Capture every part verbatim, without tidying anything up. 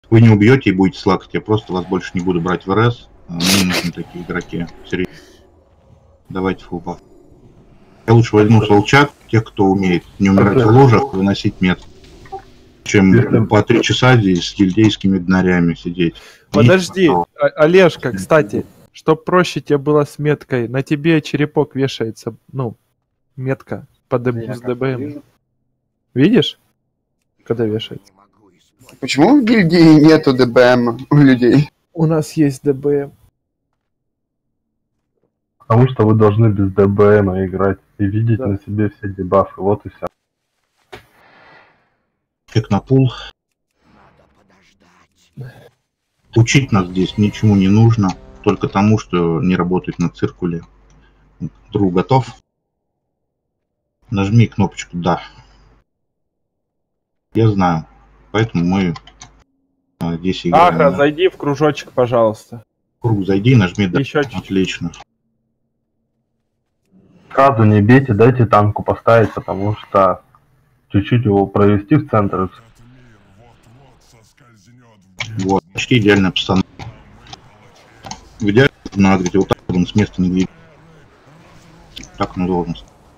Вы не убьете и будете слакать, я просто вас больше не буду брать в РС. Мне нужны такие игроки. Серьезно. Давайте фулл баф. Я лучше возьму солчат, тех, кто умеет не умирать в ложах, выносить мет, чем по три часа здесь с гильдейскими днарями сидеть. Подожди, Олежка, кстати, чтоб проще тебе было с меткой, на тебе черепок вешается, ну, метка под ДБМ. Видишь? Когда вешается. Почему в гильдии нету ДБМ у людей? У нас есть ДБМ. Потому что вы должны без ДБМ играть и видеть Да. на себе все дебафы, вот и все. Как на пул. Учить нас здесь ничему не нужно, только тому, что не работает на циркуле. Друг готов? Нажми кнопочку «Да». Я знаю, поэтому мы здесь играем. Агра, зайди в кружочек, пожалуйста. В круг зайди, нажми «Да». Еще чуть-чуть. Отлично. Сразу не бейте, дайте танку поставить, потому что чуть-чуть его провести в центр. Вот, почти идеальная постановка. В идеале на агрите вот так он с места не двигается. Так он должен.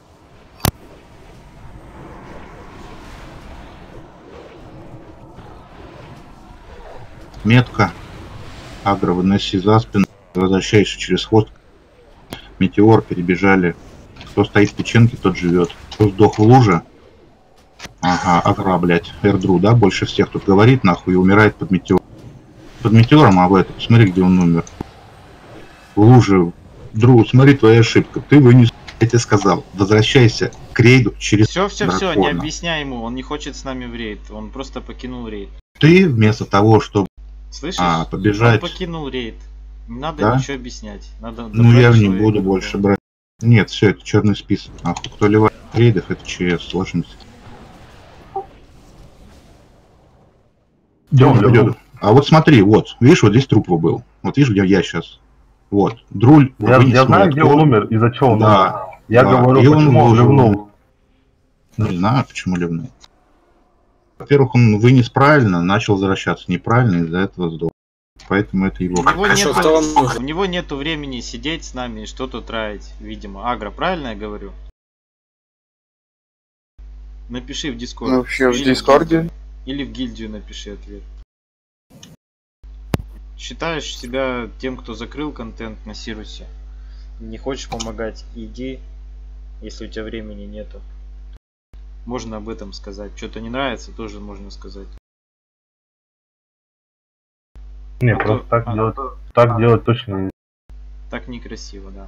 Метка. Агро, выноси за спину. Возвращаешься через хвост. Метеор, перебежали. Кто стоит в печенке, тот живет. Кто сдох в луже. Ага, агро, блядь. Эрдру, да? Больше всех тут говорит, нахуй, и умирает под метеором. Под метеором, а в это, посмотри, где он умер. В луже. Дру, смотри, твоя ошибка. Ты вынес, я тебе сказал. Возвращайся к рейду через Все, все, все, не дракона. объясняй ему, он не хочет с нами в рейд, он просто покинул рейд. Ты вместо того, чтобы Слышишь? а, побежать... Он покинул рейд. Не надо Да? ничего объяснять. Надо Ну я не свою буду игру. больше брать. Нет, все, это черный список. Нахуй, кто ливает рейдов, это ЧС, сложность. Идем, идем. А вот смотри, вот, видишь, вот здесь труп был. Вот видишь, где я сейчас. Вот, Друль. Я, я знаю, где он умер, из-за чего он да, умер. Я да. говорю, И почему он ливнул. Не знаю, почему ливнул. Во-первых, он вынес правильно, начал возвращаться неправильно, из-за этого сдох. Поэтому это его... У него, А нету, что он нужен? у него нету времени сидеть с нами и что-то траить, видимо. Агро, правильно я говорю? Напиши в Дискорд. Ну, вообще в Или Дискорде. Или в гильдию напиши ответ. Считаешь себя тем, кто закрыл контент на Сирусе? Не хочешь помогать? Иди, если у тебя времени нету. Можно об этом сказать. Что-то не нравится, тоже можно сказать. Не, А просто то- так а- делать, так делать точно не. Так некрасиво, да.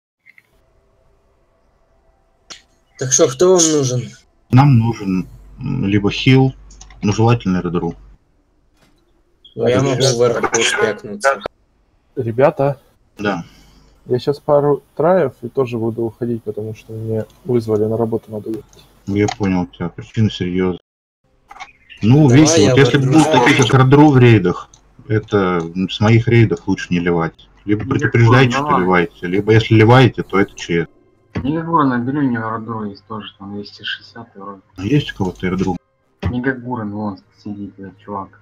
Так что, кто вам нужен? Нам нужен м, либо хил, но желательно редру. Я могу в РП спекнуться. Ребята, Да. я сейчас пару траев и тоже буду уходить, потому что мне вызвали на работу, надо ехать. Я понял у тебя, причина серьезная. Ну, Давай видите, я вот если в будут Эрдру. такие, как Эрдру в рейдах, это с моих рейдов лучше не ливать. Либо предупреждайте, что ливаете, либо если ливаете, то это ЧС. Мегагура наберу, у него Эрдру есть тоже, там двести шестьдесят вроде. А есть у кого-то Эрдру? Мегагурен, вон сидит этот чувак.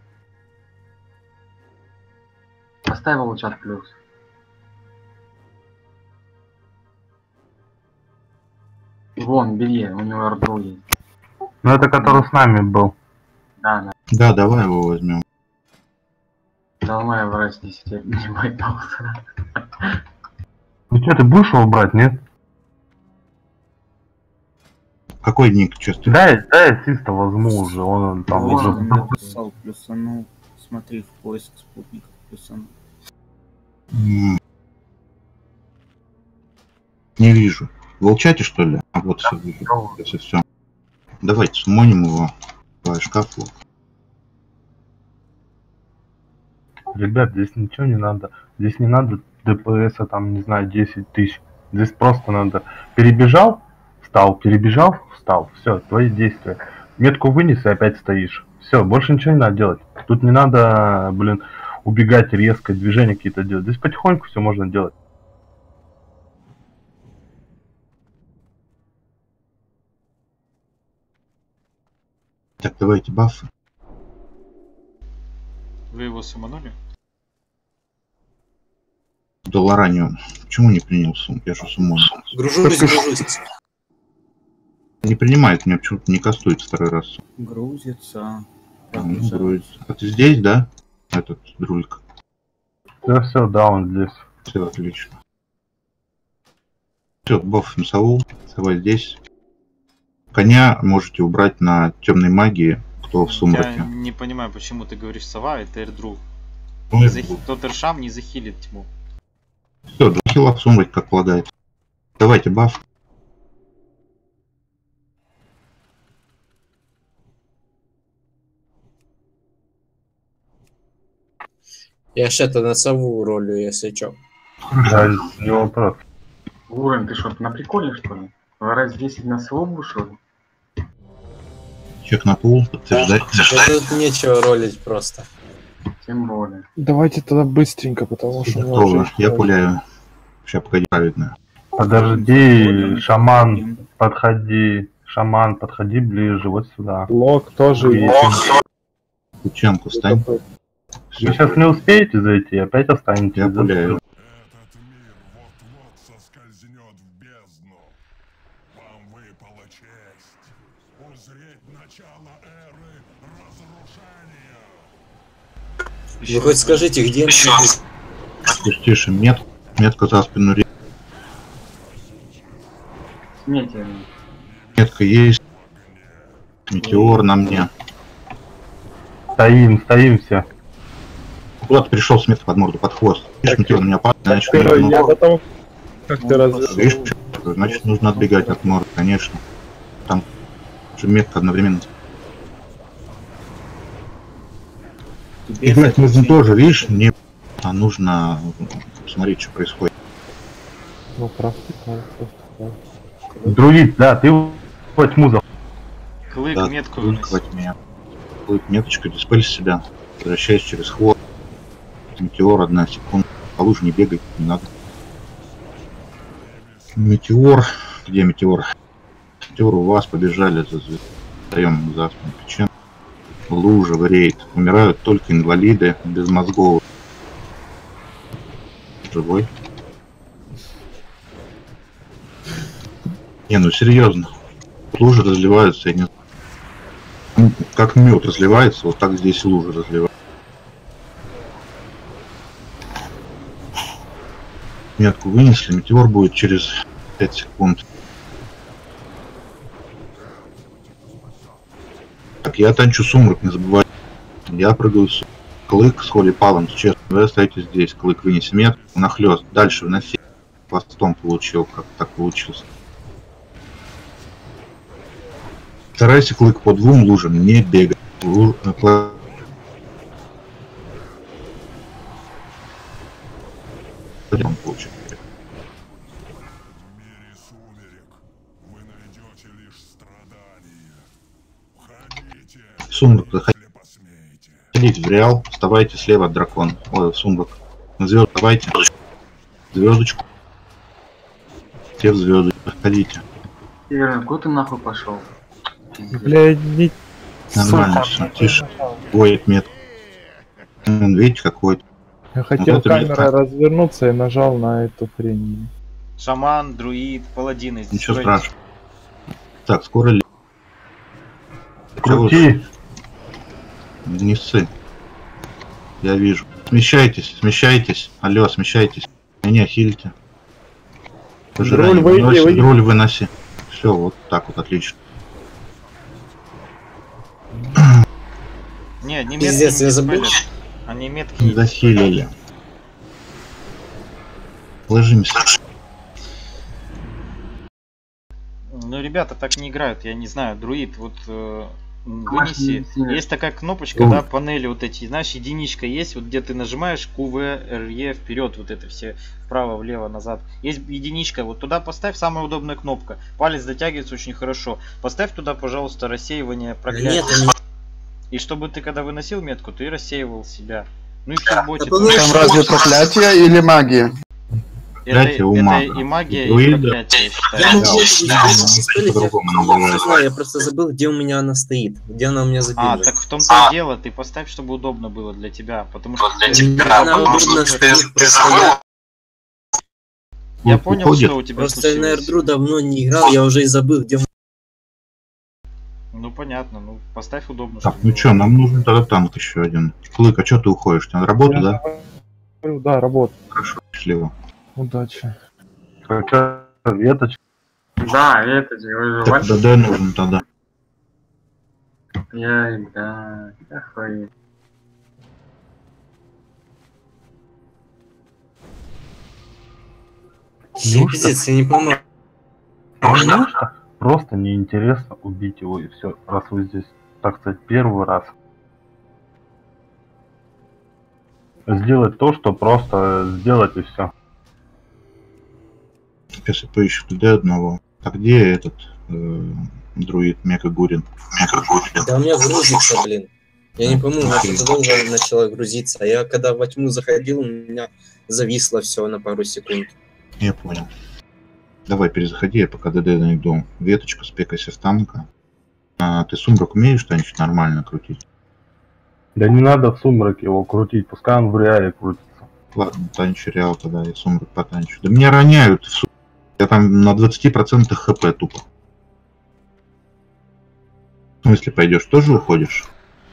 Поставил чат плюс. Вон, бери, у него Эрдру есть. Ну это который с нами был. Да, да. Да, давай его возьмем. Давай в раз десять не боялся. Ну что, ты будешь его брать, нет? Какой ник, честно? Дай, дай я Систа возьму уже, он там Вон уже... он Написал плюсанул. Смотри в поиск спутников плюсанул. М. Не вижу. В волчате, что ли? А вот все вижу. Это все. Давайте смоним его по шкафу. Ребят, здесь ничего не надо. Здесь не надо ДПС, там, не знаю, десять тысяч. Здесь просто надо... Перебежал, встал, перебежал, встал. Все, твои действия. Метку вынес и опять стоишь. Все, больше ничего не надо делать. Тут не надо, блин, убегать резко, движения какие-то делать. Здесь потихоньку все можно делать. Так, давайте бафы. Вы его суманули? Доллараниум. Почему не принял сумму? Я же сумму. Гружусь, гружусь. Не принимает, меня почему-то не кастует второй раз. Грузится. А, ну, грузится. А ты здесь, да? Этот друлик. Да, все, да, он здесь. Все отлично. Все, баф Саву. Сова здесь. Коня можете убрать на темной магии, кто в сумраке. Я не понимаю, почему ты говоришь сова, это эрдру. Ну, Захи... Тот эршам не захилит тьму. все, хила в сумраке, как полагает. Давайте баф. Я что-то на сову ролю, если чё. Да, не вопрос. Гурен, ты что, на приколе, что ли? Раз десять на свобу, что ли? Чек на пул, подтверждать. Да тут нечего ролить просто. Тем более. Давайте тогда быстренько, потому что... Готово. Я пуляю. Сейчас, погоди, правильно. Подожди, шаман, подходи. Шаман, подходи ближе, вот сюда. Лок тоже есть. Кученку стань. Вы сейчас не успеете зайти, опять останетесь. Я пуляю. Вы хоть скажите, где... Тише, мет, метка за спину. Смейте. Метка есть. Метеор на мне. Стоим, стоим все. Куда-то пришел с меткой под морду, под хвост. Видишь, метеор на меня падает, значит, Первый, нужно... я готов. Как ты разве... Видишь, что? Значит, нужно отбегать от морда, конечно. Там же метка одновременно. Играть нужно тоже, видишь, не... А нужно смотреть, что происходит. Ну, прав ты, прав, просто прав. Друид, да, ты во тьму за... Клык Да, метку клык выноси. во тьме. Клык меточка, диспель себя. Возвращаюсь через хвост. Метеор, одна секунда. По луже не бегай, не надо. Метеор. Где метеор? Метеор у вас, побежали за даем за спину печен. Лужа, в рейд. Умирают только инвалиды, без мозгов. Живой. Не, ну серьезно. Лужи разливаются, я не знаю. Как мед разливается, вот так здесь лужи разливаются. Метку вынесли, метеор будет через пять секунд. Так, я танчу сумрак, не забывайте. Я прыгаю с клык с холи палом, честно. Вы остаетесь здесь, клык вынеси метку, нахлёст. Дальше выноси. Хвостом получил, как так получилось. Старайся клык по двум лужам не бегать. Луж... Он получил. Сумрак, заходите в реал, вставайте слева от дракона. Ой, в сумрак. На звезд давайте. Звездочку. Все в звезды. Заходите. Игорь, куда ты нахуй пошел? Бля, не... Нормально, все, тише. Ой, мет. Видите, какой. Я хотел Вот это камерой метка. развернуться и нажал на эту хрень. Шаман, друид, паладины. здесь Ничего стройтесь. страшного. Так, скоро ли? Крути! Не ссы. Я вижу. Смещайтесь, смещайтесь. Алло, смещайтесь. Меня хильте. Руль выйди, выйди. Руль выноси. Все, вот так вот, отлично. Не, не метки Пиздец, не я забыл. диспелят. Они метки. Не захилили. Ложимся. Ну, ребята так не играют, я не знаю. Друид, вот э, вынеси. Есть такая кнопочка, да, панели вот эти. Знаешь, единичка есть, вот где ты нажимаешь Q V R E вперед, вот это все вправо, влево, назад. Есть единичка, вот туда поставь, самая удобная кнопка. Палец дотягивается очень хорошо. Поставь туда, пожалуйста, рассеивание проклятия. Нет, они... И чтобы ты, когда выносил метку, ты рассеивал себя. Ну и все в боте. Да, Там разве проклятие или магия? проклятие у это мага. и магия, и Друида. проклятие, я Я считаю. могу это диспелить, я по-другому не называется. знаю, я просто забыл, где у меня она стоит, где она у меня А, забита. так в том-то и дело, ты поставь, чтобы удобно было для тебя, потому что... Для тебя она удобно стоит, просто я, Я Вот понял, уходит. что у тебя просто я на случилось. Эрдру давно не играл, я уже и забыл, где... Ну понятно, ну поставь удобно, Так, чтобы ну было. чё, нам нужен тогда танк еще один. Клык, а чё ты уходишь? Ты на работу, да? говорю, да, работа. Хорошо, счастливо. Удачи. Какая веточка. Да, это же, вы же Так вальс- ДД нужен тогда. Я, да, охуеть. Неужто? Пиздец, я не понимаю. Неужто просто неинтересно убить его и все, раз вы здесь, так сказать, первый раз. Сделать то, что просто сделать и все. Сейчас я поищу ДД одного. А где этот э, друид Мека Гурин? Мека Гурин. Да у меня грузится, блин. Я не пойму, у меня что-то долго начало грузиться. А я когда во тьму заходил, у меня зависло все на пару секунд. Я понял. Давай перезаходи, я пока ДД найду. Веточку, спекайся в танка. А, ты сумрак умеешь что-нибудь нормально крутить? Да не надо в сумраке его крутить, пускай он в реале крутится. Ладно, танчу реал тогда, я сумрак потанчу. Да меня роняют в сумрак. Я там на двадцати процентах хп тупо. В смысле, пойдешь, тоже уходишь?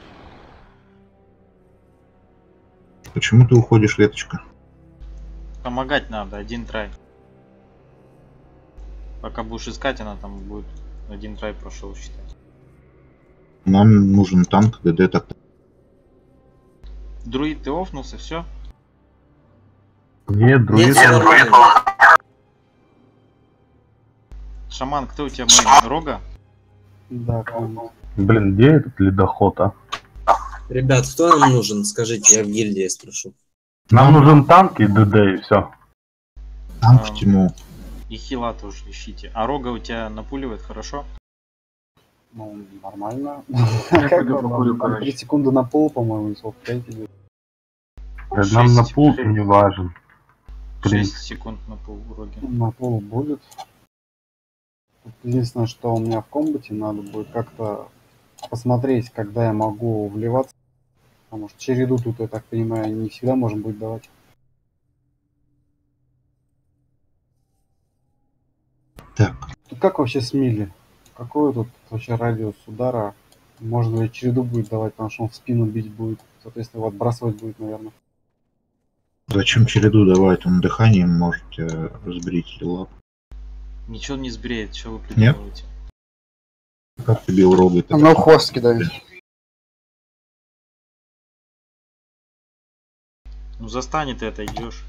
Почему ты уходишь, Веточка? Помогать надо, один трай. Пока будешь искать, она там будет один трай прошел, считать. Нам нужен танк, ДД так. Друид, ты офнулся, все? Нет, друид. Нет, всё нормально. Шаман, кто у тебя мейн? Рога? Да, помню. Блин, где этот ледоход, а? Ребят, кто нам нужен? Скажите, я в гильдии спрошу. Нам нужен танк и ДД и все. Танк Ам. в тьму. И хила тоже ищите. А Рога у тебя напуливает хорошо? Ну, нормально. Я пойду покурю, Там три короче. секунды на пол, по-моему, сколько пять идет. Нам на Шесть- пул шесть- не важен. Блин. шесть секунд на пол у Роги. На пол будет. Тут единственное, что у меня в комбате надо будет как-то посмотреть, когда я могу вливаться. Потому что череду тут, я так понимаю, не всегда можно будет давать. Так, Тут как вообще с мили? Какой тут вообще радиус удара? Можно ли череду будет давать, потому что он в спину бить будет. Соответственно, его отбрасывать будет, наверное. зачем череду давать? Он дыханием можете сбрить лап. Ничего не сбреет, что вы придумываете? Как ты бил Рогой? А на хвост кидает. Ну застанет и отойдешь.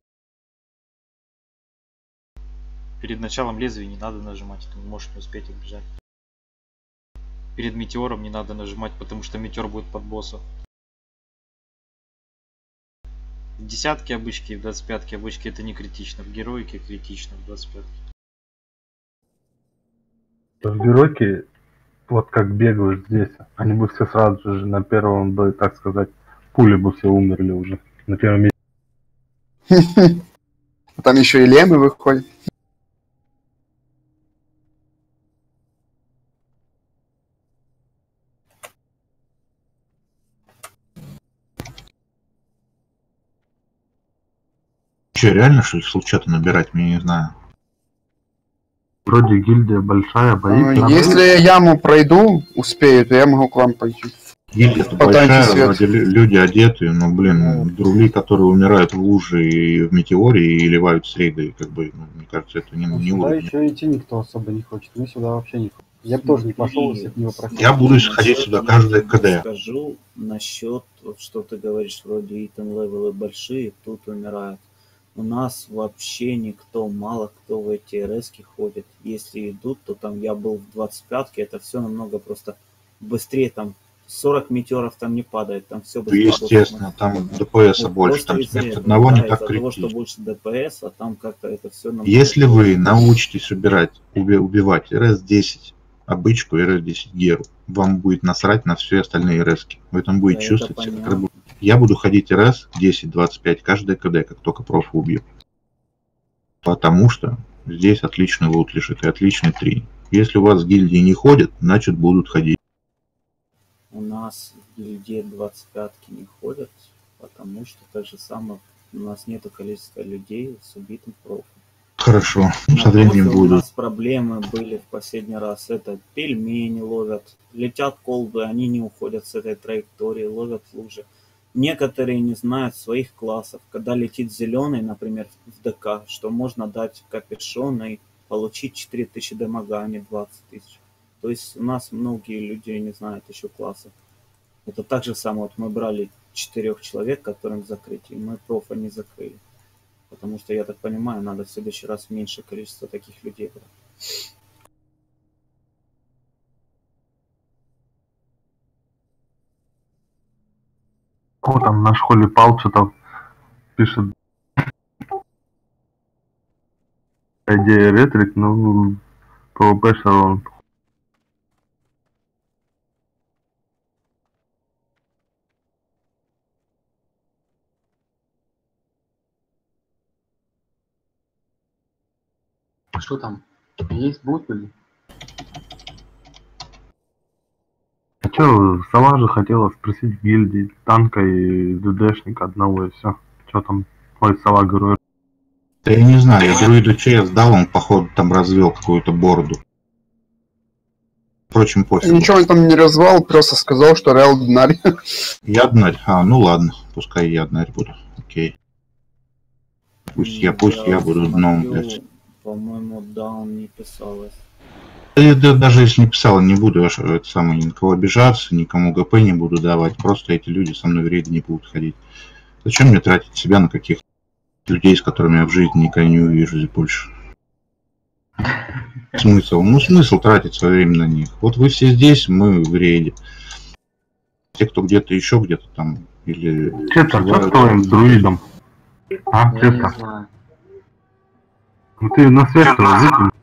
Перед началом лезвия не надо нажимать, ты можешь не успеть отбежать. Перед метеором не надо нажимать, потому что метеор будет под босса. В десятке обычки и в двадцать пятке обычки это не критично. В героике критично, в двадцать пятке. В героике, вот как бегают здесь, они бы все сразу же на первом бы, так сказать, пули бы все умерли уже. На первом месте. Там еще и лемы выходят. Че, реально что ли случай-то набирать? Мне не знаю. Вроде гильдия большая, боится. А, Если я яму пройду, успею, то я могу к вам пойти. Гильдия-то По танке большая, свет. вроде лю- люди одетые, но, блин, друли, которые умирают в луже и в метеоре и ливают с рейдой, как бы, ну, мне кажется, это не, не Сюда уровень. еще идти никто особо не хочет. Мы сюда вообще не ходим. Я бы тоже не пошел, если бы не попросил. Я буду исходить сюда каждое КД. Скажу насчет, вот что ты говоришь, вроде итем левелы большие, тут умирают. У нас вообще никто, мало кто в эти РСки ходит. Если идут, то там я был в двадцать пятке, это все намного просто быстрее, там сорок метеоров там не падает, там все Ну, быстрее. естественно, там ДПСа Вот больше, просто там из-за смерть этого, одного да, не так из-за того, что критично. больше ДПС, а там как-то это все намного Если вы проще. научитесь убирать, уби- убивать эр эс десять, обычку и эр эс десять геру, вам будет насрать на все остальные РСки. Вы там будете Да, это чувствовать себя как понятно. рыба. Я буду ходить эр эс десять двадцать пять каждый КД, как только проф убью. Потому что здесь отличный лут лежит и отличный три. Если у вас в гильдии не ходят, значит будут ходить. У нас в гильдии двадцать пятки не ходят, потому что так же самое у нас нету количества людей с убитым профом. Хорошо, На со временем профе у будут. нас проблемы были в последний раз. Это пельмени ловят, летят колбы, они не уходят с этой траектории, ловят лужи. Некоторые не знают своих классов. Когда летит зеленый, например, в ДК, что можно дать капюшон и получить четыре тысячи дамага, а не двадцать тысяч. То есть у нас многие люди не знают еще классов. Это так же самое, вот мы брали четырех человек, которым закрыть, и мы профа не закрыли. Потому что, я так понимаю, надо в следующий раз меньшее количество таких людей брать. О, там наш Холи Пал что-то пишет. Идея ретрик, ну, ПВП шарон. Что там? Есть бутыль? А чё, Сова же хотела спросить в гильдии танка и ДДшника одного и все. Чё там? Ой, Сова, говорю. Да я не знаю, я друиду ЧС дал, он походу там развел какую-то бороду. Впрочем, пофиг. Ничего он там не развал, просто сказал, что Реал динарь. Я днарь. А, ну ладно, пускай я днарь буду. Окей. Пусть я, пусть я, буду дном, блядь. По-моему, даун не писалось. Я, да, даже если не писал, не буду аж, это самое, ни на кого обижаться, никому ГП не буду давать. Просто эти люди со мной в рейды не будут ходить. Зачем мне тратить себя на каких-то людей, с которыми я в жизни никогда не увижусь больше? Смысл? Ну, смысл тратить свое время на них. Вот вы все здесь, мы в рейде. Те, кто где-то еще, где-то там, или... Честно, что с твоим друидом? А, Я не честно? знаю. Ну ты на связь выкинь.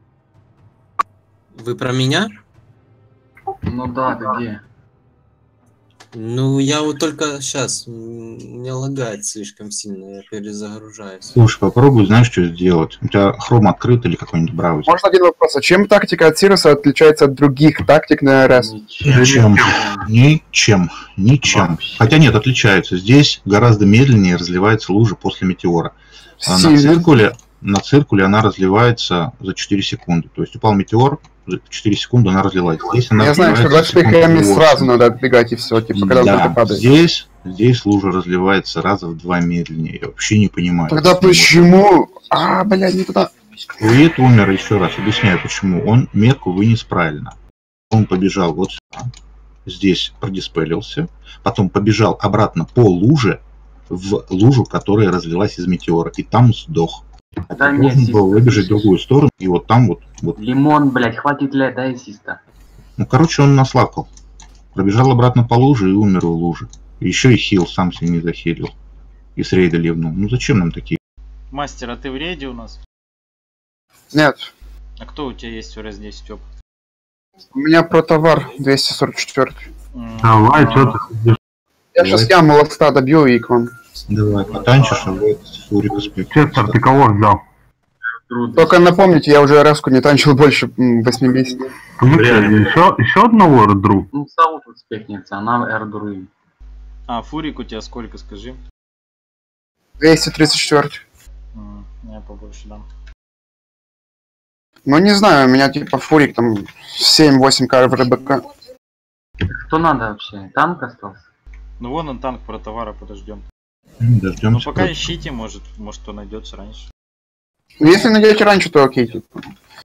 Вы про меня? Ну да, ты где? Ну, я вот только сейчас. У меня лагает слишком сильно, я перезагружаюсь. Слушай, попробуй, знаешь, что сделать? У тебя хром открыт или какой-нибудь браузер? Можно один вопрос. А чем тактика от Сируса отличается от других тактик на РС? Ничем. Ничем. Ничем. Хотя нет, отличаются. Здесь гораздо медленнее разливается лужа после метеора. А на циркуле, на циркуле она разливается за четыре секунды. То есть упал метеор, за четыре секунды она разлилась. Здесь она Я знаю, что двадцать пять км сразу надо отбегать и все, типа, когда да, он падает. Здесь, здесь лужа разливается раза в два медленнее. Я вообще не понимаю. Тогда почему? А, блядь, не туда. Уит умер, еще раз объясняю, почему. Он метку вынес правильно. Он побежал вот сюда, здесь продиспелился, потом побежал обратно по луже, в лужу, которая разлилась из метеора, и там сдох. Да Можно нет, было выбежать в другую сторону, и вот там вот, вот. Лимон, блядь, хватит ля, дай ассиста. Ну, короче, он наслакал. Пробежал обратно по луже и умер в луже. Еще и хил сам себя не захилил. И с рейда ливнул. Ну зачем нам такие? Мастер, а ты в рейде у нас? Нет. А кто у тебя есть в эр эс десять опыт? У меня про товар двести сорок четыре. Давай, что ты сидишь? Я Давай. сейчас я молоста добью и к вам. Давай, потанчишь, а вот Фурика спектр. Честно, ты кого взял? Только напомните, я уже Раску не танчил больше восьми месяцев. Ну, еще, еще одного Эрдру? Ну, Сау тут спекнется, она Эрдруи. А, Фурик у тебя сколько, скажи? двести тридцать четыре. М, Я побольше дам. Ну не знаю, у меня типа фурик там семь-восемь кар в РБК. Кто надо вообще? Танк остался? Ну вон он танк про товара, подождем. Дождемся. Ну пока ищите, может, может кто найдется раньше. Ну, если найдете раньше, то окей. Типа.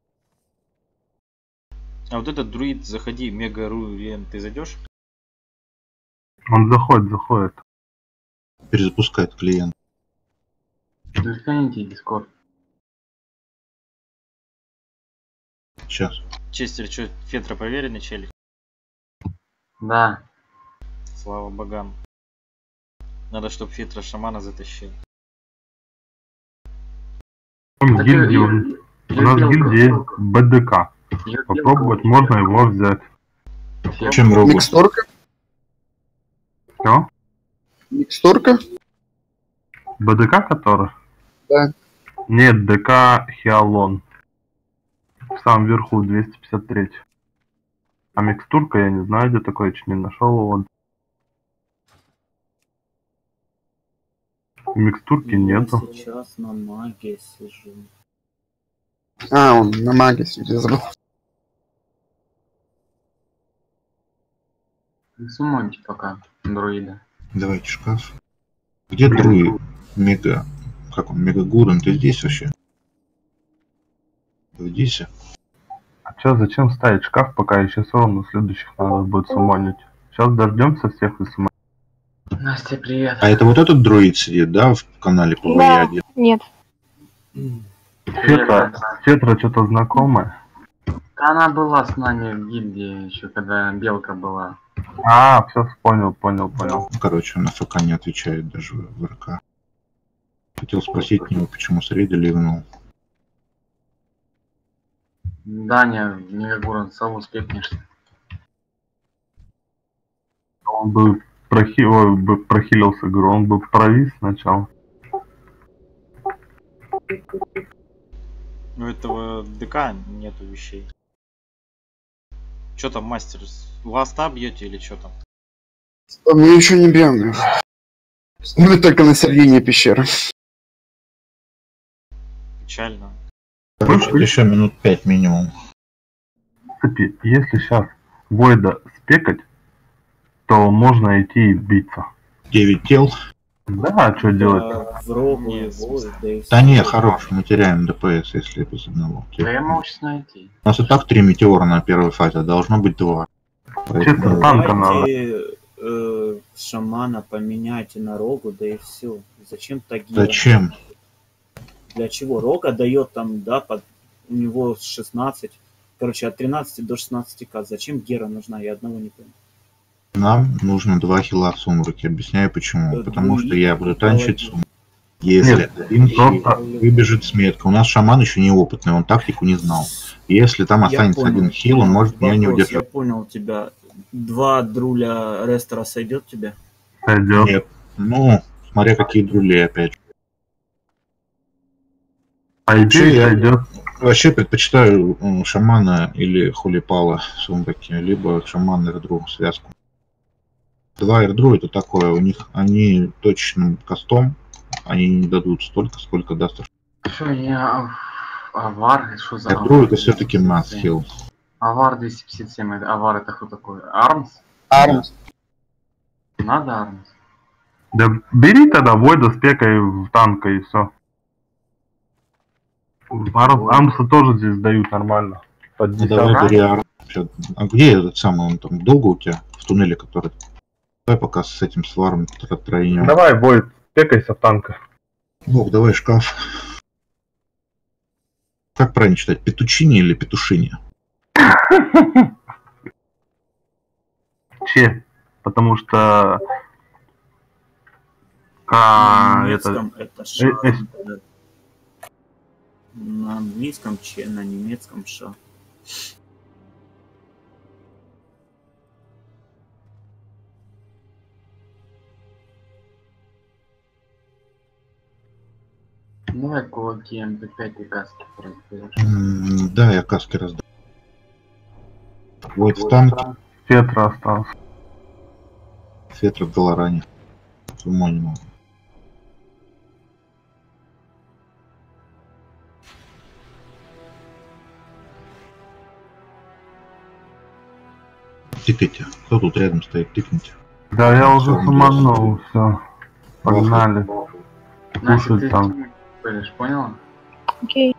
А вот этот друид, заходи, мега руен, ты зайдешь? Он заходит, заходит. Перезапускает клиент. Засканите Дискорд. Сейчас. Честер, что, Фетра проверенный челик? Да. Слава богам. Надо, чтобы Фетра шамана затащил. Он в Так гильдии, и- он- и- у нас в и- гильдии есть БДК. Я- Попробовать можно его взять. Я- Чем робот? Микстурка? Все? Микстурка? БДК который? Да. Нет, ДК Хиалон. В самом верху двести пятьдесят три. А микстурка, я не знаю, где такое, чуть не нашел его. Микстурки Я нету. сейчас на магии сижу. А, он на маге сидит, я забыл. Сумоньте пока, друида. Давайте шкаф. Где друид? Мега... Как он? Мегагурен, ты здесь вообще? Ты здесь? А чё, зачем ставить шкаф, пока еще все равно следующих надо будет сумонить? Сейчас дождемся всех и сумонить. Настя, привет. А это вот этот друид сидит, да, в канале по Да, Ваяде? нет. Фетра, Фетра что-то знакомое. Она была с нами в гильдии еще, когда Белка была. А, все, понял, понял, понял. Ну, короче, он на ФК не отвечает даже в РК. Хотел спросить него, почему среди ливнул. Даня, Мегагурен, сам успехнешься. Он бы, прохи... Ой, бы прохилился, говорю, он бы провис сначала. У этого ДК нету вещей. Что там, мастер? Ласта бьете или что там? А мы еще не бьем. Мы только на середине пещеры. Печально. Короче, еще минут пять минимум. Кстати, если сейчас Войда спекать, то можно идти и биться. девять тел. Да, а что делать? Да, в рогу его, да и Да всё. не, хорош, мы теряем ДПС, если без одного. Да я могу сейчас найти. У нас и так три метеора на первой фазе, а должно быть два. Честно, танка надо. Давайте э, шамана поменяйте на рогу, да и все. Зачем Тагира? Зачем? Для чего? Рога дает там, да, под... у него шестнадцать. Короче, от тринадцати до шестнадцати к. Зачем Гера нужна? Я одного не понял. Нам нужно два хила в сумраке. Объясняю почему. Э, Потому друид, что я буду танчить паладин. сумрак. Если Нет, один хил просто- выбежит с меткой. У нас шаман еще неопытный, он тактику не знал. Если там Я останется понял. один хил, он может меня не Вопрос, удержать. Я понял тебя. Два друля рестора сойдет тебе? Сойдет. Нет. Ну, смотря какие друли, опять же. А Вообще, идея я сойдет. вообще предпочитаю м, шамана или хулипала в сумраке, либо шаман эрдру связку. Два эрдру это такое, у них они точным кастом, они не дадут столько, сколько даст. Что, я... Авар? Что за Эрдру это все-таки масс хил. Авар двести пятьдесят семь. это- Авар это кто такой? Армс? Армс. Надо Армс. Да бери тогда Войда спекай в танка и все. Армса тоже здесь дают нормально. Под Ну, давай десятку. бери Арм. Ща, а где этот самый, он там долго у тебя в туннеле, который? Давай пока с этим сваром тройнем. Давай, Войд, спекайся в танка. Бог, давай шкаф. Как правильно читать? Петучини или петушини? Че? Потому что... На Ка... это... немецком это ша. э, э. да. На английском че, на немецком ша. Давай кулаки эм пэ пять и каски разберешь. М, Да, я каски раздам. Вот в танке. Фетра остался. Фетра в Галаране. Умой не могу. Тыкайте. Кто тут рядом стоит? Тыкните. Да, я уже Всё, суманул, все. Погнали. Настя, Слушай, ты там. пылишь, поняла? Окей.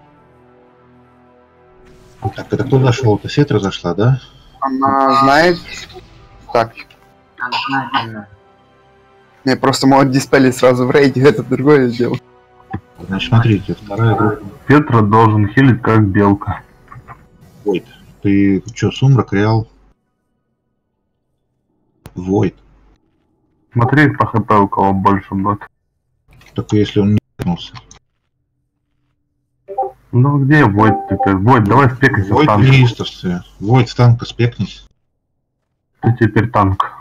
Так, это кто зашел? Это Фетра зашла, да? Она знает. Так, Обязательно. не, просто могут диспели сразу в рейде, это другое дело. Значит, смотрите, вторая группа. Фетра должен хилить как белка. Войд. Ты что, сумрак, реал? Войд. Смотри по хп у кого больше будет. Только если он не вернулся. Ну где Войд теперь? Войд, давай спекайся в Войд в танк. неистовстве. Войд в танка спекнись. Ты теперь танк.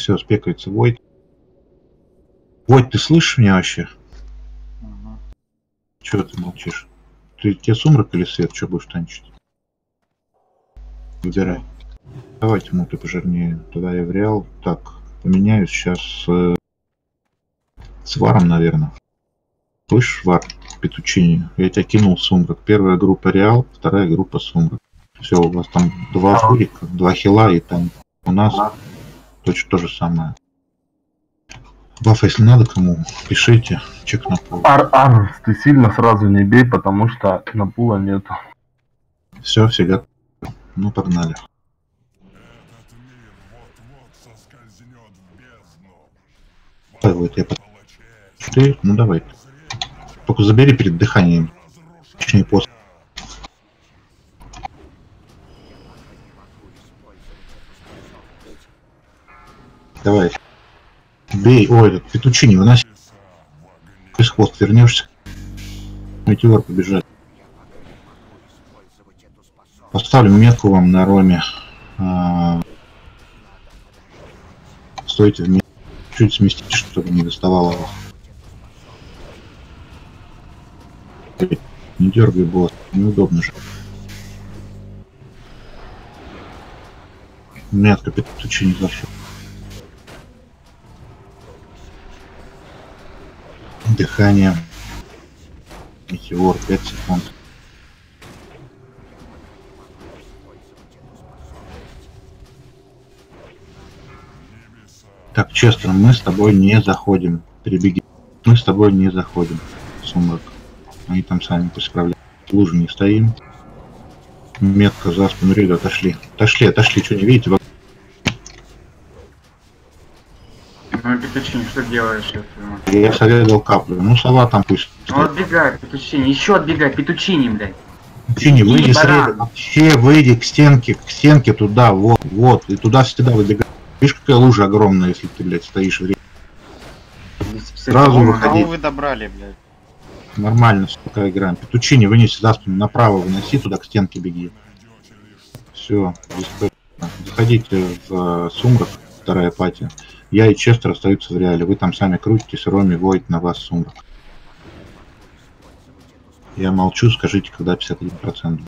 все, спекается Войд. Войд, ты слышишь меня вообще? Ага. Чего ты молчишь? Ты тебе сумрак или свет? Что будешь танчить? Выбирай. Давайте муты пожирнее. Тогда я в реал. Так, поменяюсь сейчас с, с варом, наверное. Слышишь, вар? Петучини. Я тебя кинул в сумрак. Первая группа реал, вторая группа сумрак. Все, у вас там два фурика, два хила, и там у нас точно то же самое. Баф, если надо кому, пишите, чек на пул. Ар, ар, ты сильно сразу не бей, потому что на пула нету. Все, все готовы. Ну, погнали. Ой, вот я под... Ты? Ну давай. Только забери перед дыханием. Точнее, после. Давай. Бей. Ой, этот петучини выноси. Из хвост вернешься. Метеор побежать. Поставлю метку вам на роме. А... Стойте в метке. Чуть сместите, чтобы не доставало вас. Не дергай, босс. Неудобно же. Метка петучини зашел. Дыхание. Метеор, пять секунд. Так, Честер, мы с тобой не заходим. Перебеги. Мы с тобой не заходим. Сумрак. Они там сами посправляют. В луже не стоим. Метка за спину рейда. Отошли. Отошли, отошли. Что, не видите? Ну, Петучини, что делаешь? Это? Я советовал каплю. Ну, сова там пусть. Ну, отбегай, Петучини. Еще отбегай, Петучини, блядь. Петучини, выйди с баран. рейда. Вообще выйди к стенке. К стенке туда. Вот, вот. И туда всегда выбегай. Видишь, какая лужа огромная, если ты, блядь, стоишь в рейде. Сразу выходи. Кого вы добрали, блядь? Нормально, пока играем. Петучини, вынеси за спину направо, выноси туда, к стенке беги. Все, заходите в сумрак, вторая пати. Я и Честер остаются в реале. Вы там сами крутитесь, Роми, Войд на вас сумрак. Я молчу, скажите, когда пятьдесят один процент.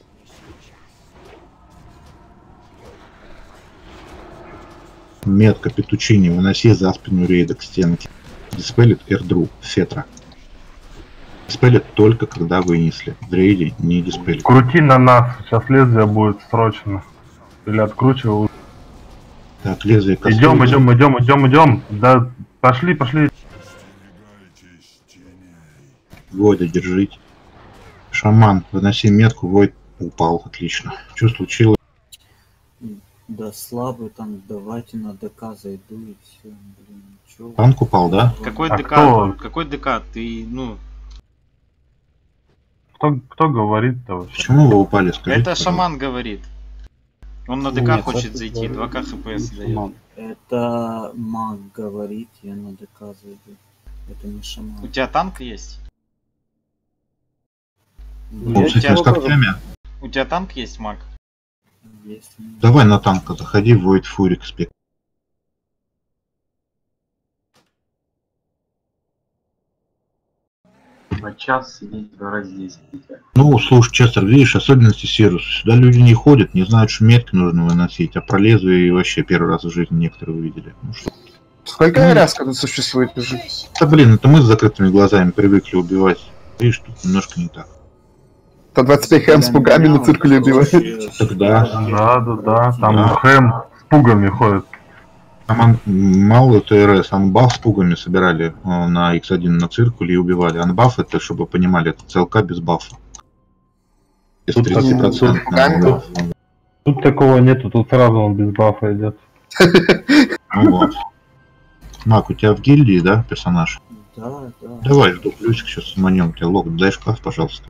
Метка Петучини, выноси за спину рейда к стенке. Диспелит Эрдру, Фетра. Диспелит только когда вынесли. В рейде не диспелит. Крути на нас, сейчас лезвие будет срочно. Или откручивай. Так, лезвие кастуется. Идем, идем, идем, идем, идем. Да, пошли, пошли. Войда держите. Шаман, выноси метку, Войд упал. Отлично. Что случилось? Да слабый там, давайте на ДК зайду и все, блин, чё. Танк упал, да? Какой А ДК? кто? Какой ДК? Ты, ну... Кто, кто говорит-то вообще? Почему вы упали? Скажите, Это пожалуйста. шаман говорит. Он на ДК Нет, хочет это зайти, говорит два ка хпс дает. шаман. Это маг говорит, я на ДК зайду. Это не У шаман. тебя танк есть? Ну, Я с этими тебя скорпями. У тебя танк есть, маг? есть. Давай на танка заходи, Войд Фурик спек. Два час сидеть, два раза здесь. Ну, слушай, Честер, видишь, особенности Сируса. Сюда люди не ходят, не знают, что метки нужно выносить, а про лезвие и вообще первый раз в жизни некоторые увидели. Ну, что? Сколько Ну, раз тут существует уже? Да блин, это мы с закрытыми глазами привыкли убивать. Видишь, тут немножко не так. То двадцать пять хэм с пугами на циркуле убивает. Тогда Да, да, да. Там Да. хэм с пугами ходит. там ан- мало ТРС, анбаф с пугами собирали э, на икс один на циркуле и убивали. Анбаф это, чтобы вы понимали, это ЦЛК без бафа. Без Тут тридцати процентов пугами? бафа. Тут такого нету, тут сразу он без бафа идет. Ну вот. Мак, у тебя в гильдии, да, персонаж? Да, да. Давай, жду плюсик, сейчас сманем тебе лог. Дай шкаф, пожалуйста.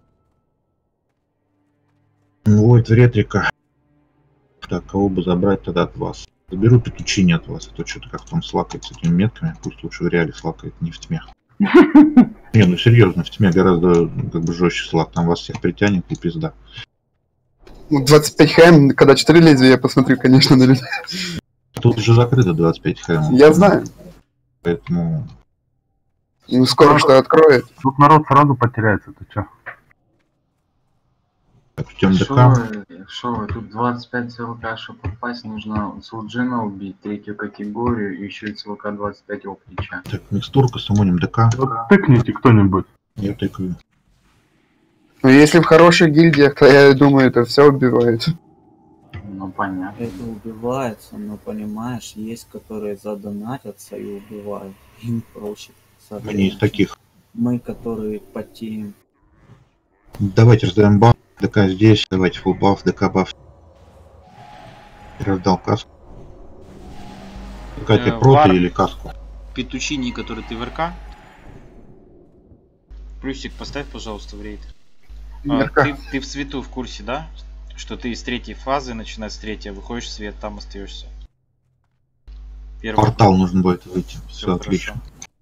Войд в ретрика. Так, кого бы забрать тогда от вас? Заберу Петучини от вас, а то что-то как-то он слакает с этими метками. Пусть лучше в реале слакает, не в тьме. Не, ну серьезно, в тьме гораздо как бы жестче слак. Там вас всех притянет и пизда. Ну, двадцать пять хэм, когда четыре лезвия, я посмотрю, конечно, на людей. Тут уже закрыто двадцать пять хэм. Я знаю. Поэтому... Ну, скоро что откроет. Тут народ сразу потеряется, ты чё? Так, ждем Шо ДК. вы, шо вы, тут двадцать пять ЦВК, чтобы попасть, нужно Слуджина убить, третью категорию, и еще и ЦВК двадцать пять Оптича. Так, микстурка, сумоним ДК. Вот тыкните кто-нибудь. Я тыкаю. Но если в хороших гильдиях, то я думаю, это все убивает. Ну, понятно. Это убивается, но понимаешь, есть которые задонатятся и убивают. Им проще. Мы не из таких. Мы, которые потеем. Давайте раздаем баф. ДК здесь. Давайте фулл баф, ДК баф. Раздал каску. ДК ты Э, проты вар. или каску? Петучини, который ты в РК. Плюсик поставь, пожалуйста, в рейд. А, РК. ты, ты в свету в курсе, да? Что ты из третьей фазы, начиная с третьей, выходишь в свет, там остаешься. Первый. Портал нужно будет выйти. Все, Все отлично.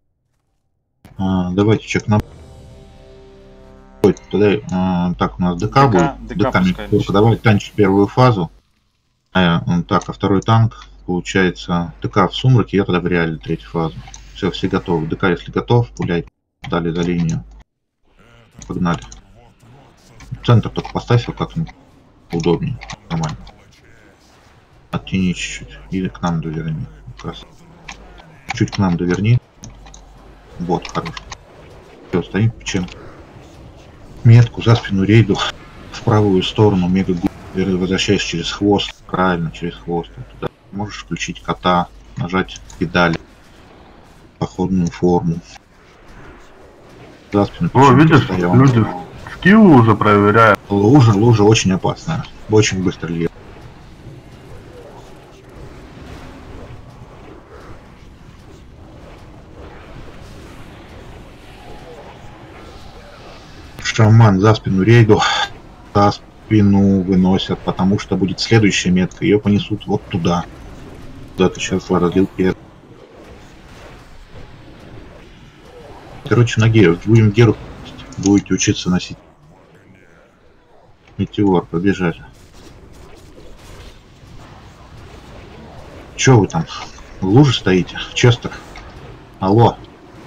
А, давайте чек на... Ой, тогда, а, так, у нас ДК, ДК, будет. ДК ДК, пускай микстурка. начнет. Давай танчить первую фазу. А, м, так, а второй танк, получается, ДК в сумраке, я тогда в реале третью фазу. Все, все готовы. ДК, если готов, пулять. Дали за линию. Погнали. Центр только поставь его как-нибудь удобнее. Нормально. Оттяни чуть-чуть. Или к нам доверни. Как раз. Чуть к нам доверни. Вот, хорош. Все, стоим, печем. Метку за спину рейду. В правую сторону мега гу. Возвращаешься через хвост. Правильно, через хвост. Вот туда. Можешь включить кота. Нажать педали. Походную форму. За спину О, печенки видишь, встаём. люди скилл уже проверяют. Лужа, лужа очень опасная. Очень быстро льет. Шаман за спину рейду. За спину выносят, потому что будет следующая метка. Ее понесут вот туда. Куда ты сейчас разлил первый. Короче, на геру. Будем геру. Будете учиться носить. Метеор, побежали. Чё вы там? В луже стоите? Честер? Алло.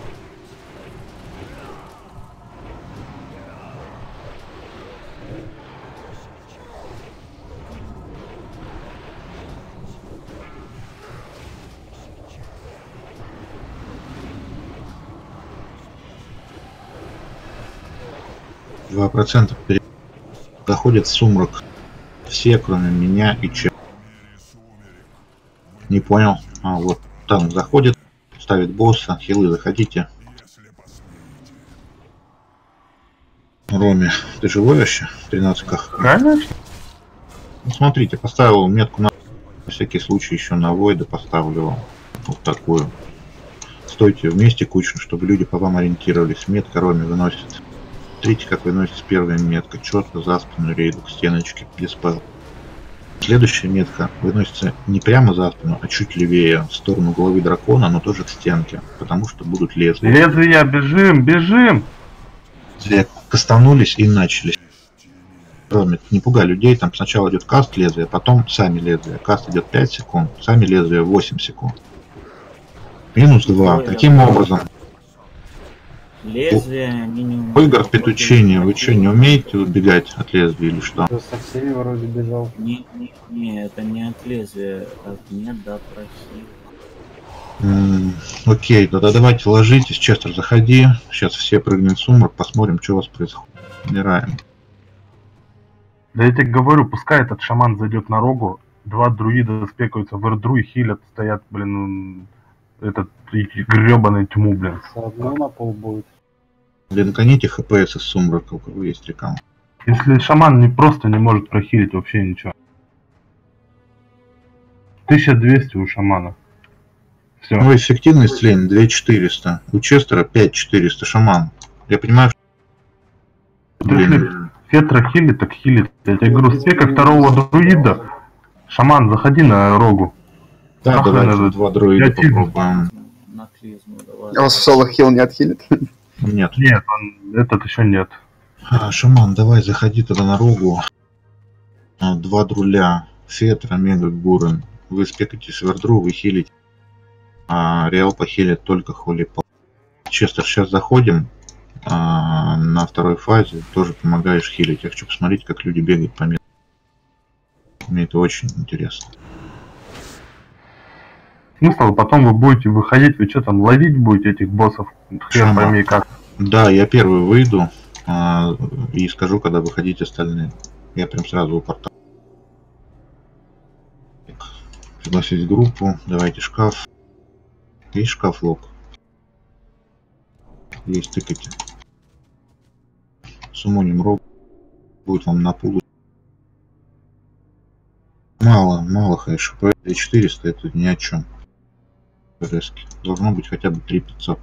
Два процента заходит в сумрак. Все, кроме меня и Че. Не понял. А, вот там заходит, ставит босса. Хилы, заходите. Роме, ты живой вообще? В тринадцатках. Конечно. Ну, смотрите, поставил метку на всякий случай еще на войда поставлю вот такую. Стойте вместе кучно, чтобы люди по вам ориентировались. Метка Роме выносит. Смотрите, как выносится первая метка. Четко за спину рейду к стеночке. Диспел. Следующая метка выносится не прямо за спину, а чуть левее, в сторону головы дракона, но тоже к стенке. Потому что будут лезвия. Лезвия, бежим, бежим! Лезвия кастанулись и начались. Роме, не пугай людей, там сначала идет каст лезвия, потом сами лезвия. Каст идет пять секунд, сами лезвия восемь секунд. Минус два. Таким образом, Лезвие они не умеют. Игорь Петучини, вы что, не умеете убегать от лезвия или что? Ты со всеми вроде бежал. Не, не, не, это не от лезвия, от нет, да, прохил. М, Окей, тогда давайте ложитесь, Честер, заходи. Сейчас все прыгнем в сумрак, посмотрим, что у вас происходит. Умираем. Да я тебе говорю, пускай этот шаман зайдет на рогу, два друида спекаются в эрдру и хилят, стоят, блин, этот гребаный тьму, блин. С одной на пол будет. Блин, гоните хпс из сумрака, у кого есть рекам. Если шаман не просто не может прохилить вообще ничего. тысяча двести у шамана. Все. Ну, эффективность исцеления две тысячи четыреста. У Честера пять тысяч четыреста. Шаман. Я понимаю, что... Блин, Фетра хилит, так хилит. Я тебе говорю, спека второго друида. Шаман, заходи на рогу. да, Нахуй давайте надо. два дроида Я тигр. попробуем. На клизму давай. А вас в соло хил не отхилит? Нет. Нет, он, этот еще нет. А, Шаман, давай заходи тогда на рогу. А, Два друля. Фетра, Мега, Гурен. вы спекаетесь в эрдру, вы хилите. А Реал похилит только Холи Пал. Честер, сейчас заходим а, на второй фазе, тоже помогаешь хилить. Я хочу посмотреть, как люди бегают по миру. Мне это очень интересно. Смысл, потом вы будете выходить, вы что там, ловить будете этих боссов? Хрен пойми как. Да, я первый выйду а, и скажу, когда выходить остальные. Я прям сразу у порта. Пригласить группу, давайте шкаф. Есть шкаф лог. Есть, тыкайте. Сумоним роб. Будет вам на пулу. Мало, мало хэшп. две тысячи четыреста это ни о чем. Резки. Должно быть хотя бы три тысячи пятьсот.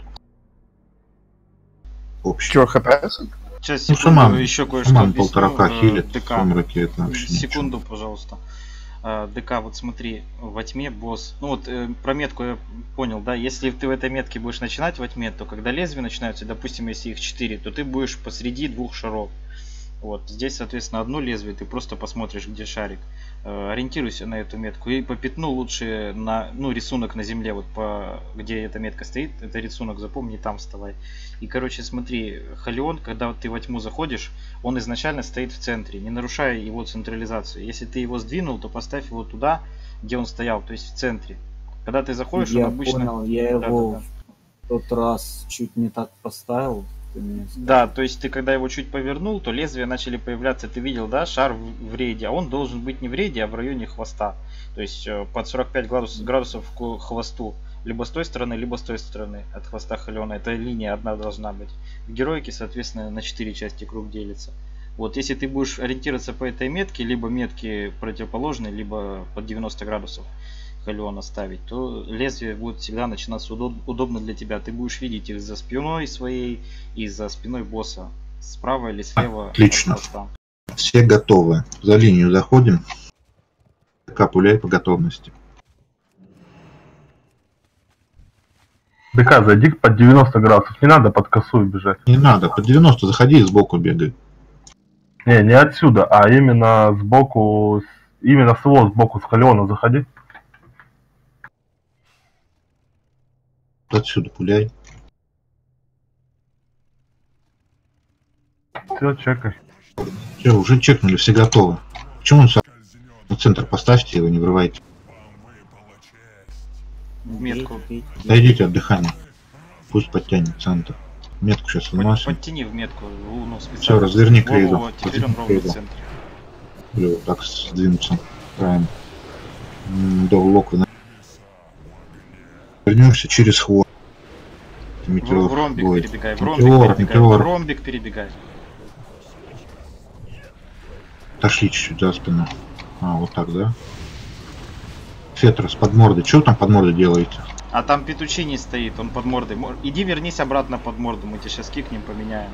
Общий. Чё, хпс? Сейчас, Ну, секунду, шаман. еще кое-что Шаман объясню. полторака Э, хилит, ДК. сумраки это вообще Секунду, пожалуйста. Э, ДК, вот смотри, во тьме босс. Ну вот э, про метку я понял, да? Если ты в этой метке будешь начинать во тьме, то когда лезвия начинаются, допустим, если их четыре, то ты будешь посреди двух шаров. Вот здесь, соответственно, одно лезвие, ты просто посмотришь, где шарик. Э, ориентируйся на эту метку и по пятну лучше на, ну, рисунок на земле, вот по где эта метка стоит, это рисунок запомни, там вставай. И, короче, смотри, Халион, когда ты во тьму заходишь, он изначально стоит в центре, не нарушая его централизацию. Если ты его сдвинул, то поставь его туда, где он стоял, то есть в центре. Когда ты заходишь, Я он обычно... понял, я Да, его да, да. в тот раз чуть не так поставил. Ты мне сказал. Да, то есть ты когда его чуть повернул, то лезвия начали появляться, ты видел, да, шар в, в рейде, а он должен быть не в рейде, а в районе хвоста. То есть э, под сорок пять градусов, градусов к хвосту. Либо с той стороны, либо с той стороны от хвоста Халиона. Эта линия одна должна быть. В героике, соответственно, на четыре части круг делится. Вот, если ты будешь ориентироваться по этой метке, либо метке противоположной, либо под девяносто градусов Халиона ставить, то лезвие будет всегда начинаться удоб удобно для тебя. Ты будешь видеть их за спиной своей и за спиной босса. Справа или слева. Отлично. От хвоста. Все готовы. За линию заходим. Капуляй по готовности. ДК, зайди под девяносто градусов, не надо под косую бежать. Не надо, под девяносто заходи и сбоку бегай. Не, не отсюда, а именно сбоку, именно с его сбоку, с Халиона заходи. Отсюда пуляй. Все, чекай. Все, уже чекнули, все готовы. Почему он сам? На центр поставьте его, не врывайте. Метку. Бить, бить, бить. Дойдите от дыхания. Пусть подтянет центр. Метку сейчас Под- выносим. Подтяни в метку луну специально. Все, разверни Во, во, крейду. во, теперь он ровно в центре. Или вот так сдвинуться. Правильно. М, До лок вы вернемся через хвост. В, Метеор в ромбик будет. перебегай, в ромбик Метеор, перебегай, метеор. в ромбик перебегай. Отошли чуть-чуть за спину. А, вот так, да? Фетрос под мордой. Что вы там под мордой делаете? А там Петучини стоит, он под мордой. Мор- Иди вернись обратно под морду, мы тебя сейчас кикнем, поменяем.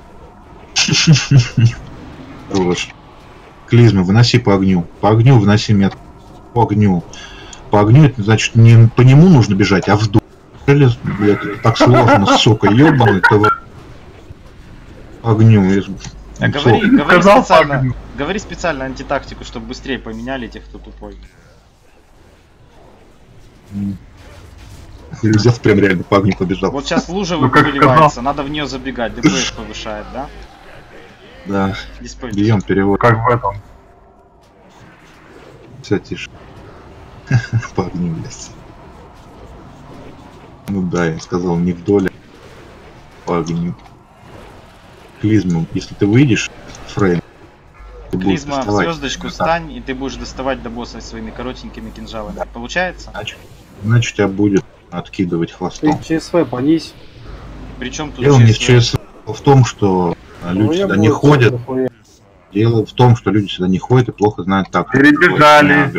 Хорош. Клизмы, выноси по огню. По огню выноси метку. По огню. По огню, это значит не по нему нужно бежать, а вдоль. Блядь, это так сложно, сука, ёбаный ТВ. По огню. А говори, говори специально, говори специально антитактику, чтобы быстрее поменяли тех, кто тупой. Взяв прям реально по огню побежал. Вот сейчас лужа Ну, как выливается, надо в нее забегать, ДПС повышает, да? Да. Диспель. Бьем перевод. Как в этом. Все, тише. По огню, блядь. Ну да, я сказал не вдоль, а по огню. Клизму, если ты выйдешь, фрейм, ты будешь Клизма в доставать. звездочку Да. стань, и ты будешь доставать до босса своими коротенькими кинжалами. Получается? Значит, значит, тебя будет откидывать Ты хвостом. ЧСВ понись. Причем тут Дело не в ЧСВ? ЧСВ, в том, что а, Ну, люди я сюда буду не ходят. дохуя. Дело в том, что люди сюда не ходят и плохо знают так. Перебежали.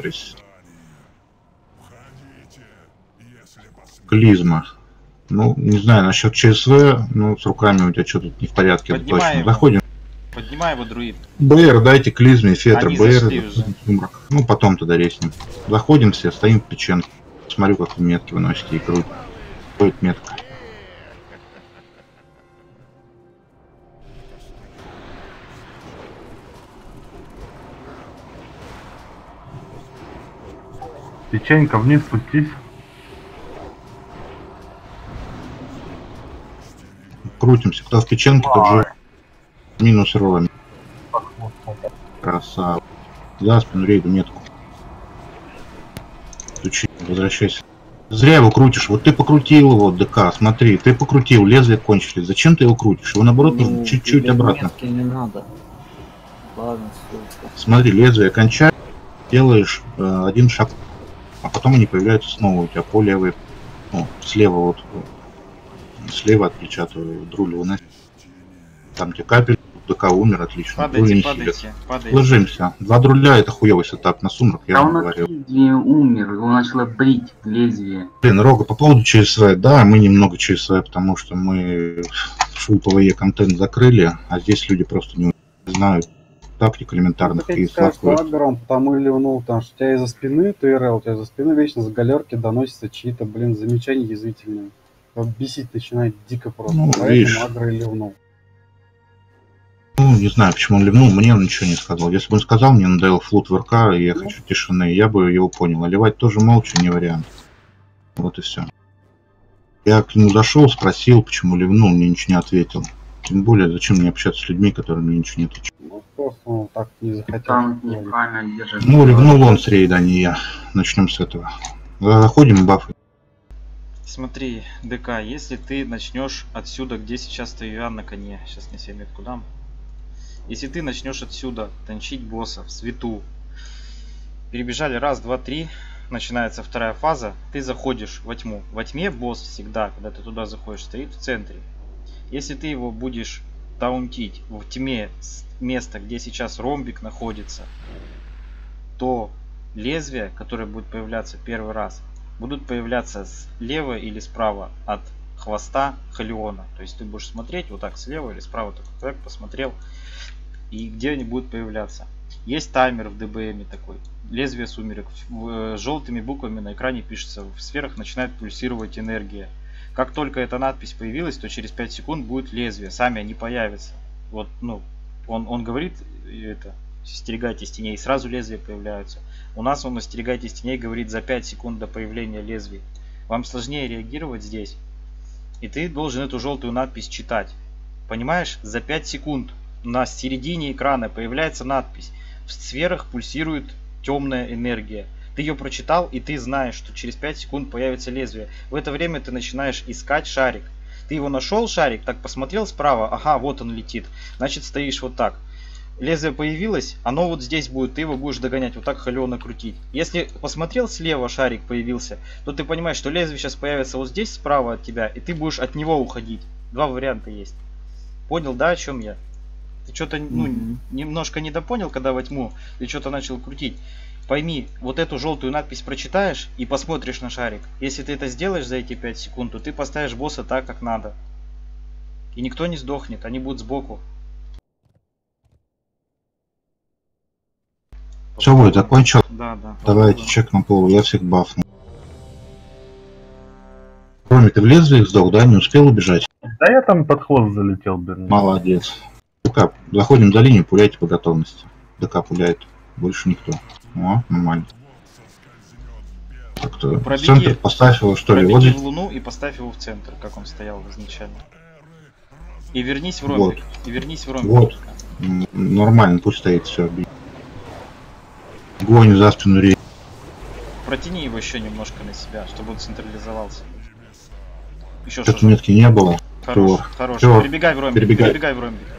Клизма. Ну, не знаю, насчет ЧСВ, ну, с руками у тебя что тут не в порядке, это Поднимай точно. его. Заходим. Поднимай его, друид. БР, дайте клизме, фетр, Они БР. зашли уже. Сумрак. Ну, потом тогда резнем. Заходим все, стоим в печенке. Смотрю, как вы метки выносите и крут. Ходит метка. Печенька, вниз спустись. Крутимся. Кто в печенке, тот же минус роль. Красава. За спину рейду метку. Стучи, возвращайся. Зря его крутишь. Вот ты покрутил его, ДК, смотри, ты покрутил, лезвие кончились. Зачем ты его крутишь? Его наоборот Ну, нужно чуть-чуть тебе обратно. метки не надо. Ладно, сука. Смотри, лезвие кончает, делаешь э, один шаг, а потом они появляются снова у тебя по левой, ну, слева вот, слева отпечатываю, друль выносит. Там тебе капель, ДК умер, отлично. Падайте, падайте, падайте. Ложимся. Два друля это хуёвый сетап на сумрак, я Да вам он говорил. от лезвия умер, его начало брить лезвие. Блин, Рога, по поводу ЧСВ, да, мы немного ЧСВ, потому что мы full пи ви и контент закрыли, а здесь люди просто не знают тактик элементарных Ты и скажешь, что слабых. агром, потому и ливнул, потому что у тебя из-за спины, ты РЛ, у тебя из-за спины вечно с галерки доносятся чьи-то, блин, замечания язвительные. Вот бесить начинает дико просто, Ну, поэтому видишь. агро и ливнул. Ну, не знаю, почему он ливнул, мне он ничего не сказал. Если бы он сказал, мне надоел флут в РК, и я Ну. хочу тишины, я бы его понял. А ливать тоже молча не вариант. Вот и все. Я к нему зашел, спросил, почему ливнул, мне ничего не ответил. Тем более, зачем мне общаться с людьми, которые мне ничего не отвечают. Ну, просто он так не захотел. Там неправильно держит. Ну, ливнул он с рейда, а не я. Начнем с этого. Заходим, бафы. Смотри, ДК, если ты начнешь отсюда, где сейчас стою я на коне, сейчас не себе метку дам. Если ты начнешь отсюда танчить босса в свету, перебежали раз, два, три, начинается вторая фаза, ты заходишь во тьму. Во тьме босс всегда, когда ты туда заходишь, стоит в центре. Если ты его будешь таунтить в тьме с места, где сейчас ромбик находится, то лезвия, которые будут появляться первый раз, будут появляться слева или справа от хвоста Халиона. То есть ты будешь смотреть вот так слева или справа, так, так посмотрел, и где они будут появляться. Есть таймер в ДБМе такой. Лезвие сумерек. В, желтыми буквами на экране пишется: в сферах начинает пульсировать энергия. Как только эта надпись появилась, то через пять секунд будет лезвие. Сами они появятся. Вот, ну, он, он говорит это: остерегайтесь теней, и сразу лезвия появляются. У нас он остерегайтесь теней говорит за пять секунд до появления лезвий. Вам сложнее реагировать здесь. И ты должен эту желтую надпись читать. Понимаешь? За пять секунд на середине экрана появляется надпись: в сферах пульсирует темная энергия. Ты ее прочитал, и ты знаешь, что через пять секунд появится лезвие. В это время ты начинаешь искать шарик. Ты его нашел, шарик, так посмотрел справа, ага, вот он летит. Значит, стоишь вот так. Лезвие появилось, оно вот здесь будет, ты его будешь догонять, вот так Халиона крутить. Если посмотрел слева, шарик появился, то ты понимаешь, что лезвие сейчас появится вот здесь справа от тебя, и ты будешь от него уходить. Два варианта есть. Понял, да, о чем я? Ты что-то, ну, Мгм. немножко недопонял, когда во тьму ты что-то начал крутить. Пойми, вот эту желтую надпись прочитаешь и посмотришь на шарик. Если ты это сделаешь за эти пять секунд, то ты поставишь босса так, как надо. И никто не сдохнет, они будут сбоку. Все, будет, закончил. Да, да. Давайте попробуем. чек на полу, я всех бафну. Кроме ты в лезвие сдал, да? Не успел убежать? Да я там под хвост залетел, блин. Молодец. ДК, заходим за линию, пуляйте по готовности. ДК пуляет, больше никто. О, нормально. Так-то Пробеги. центр поставь его, что ли? Вот Пробеги здесь. в луну и поставь его в центр, как он стоял изначально. И вернись в Вот. ромбик. И вернись в ромбик. Вот. М, Нормально, пусть стоит, все. Гонь за спину рей. Протяни его еще немножко на себя, чтобы он централизовался. Еще Что-то шажок. метки не было. Хорош, Всё. хорош. Всё. Перебегай в ромбик. Перебегай. Перебегай в ромбик.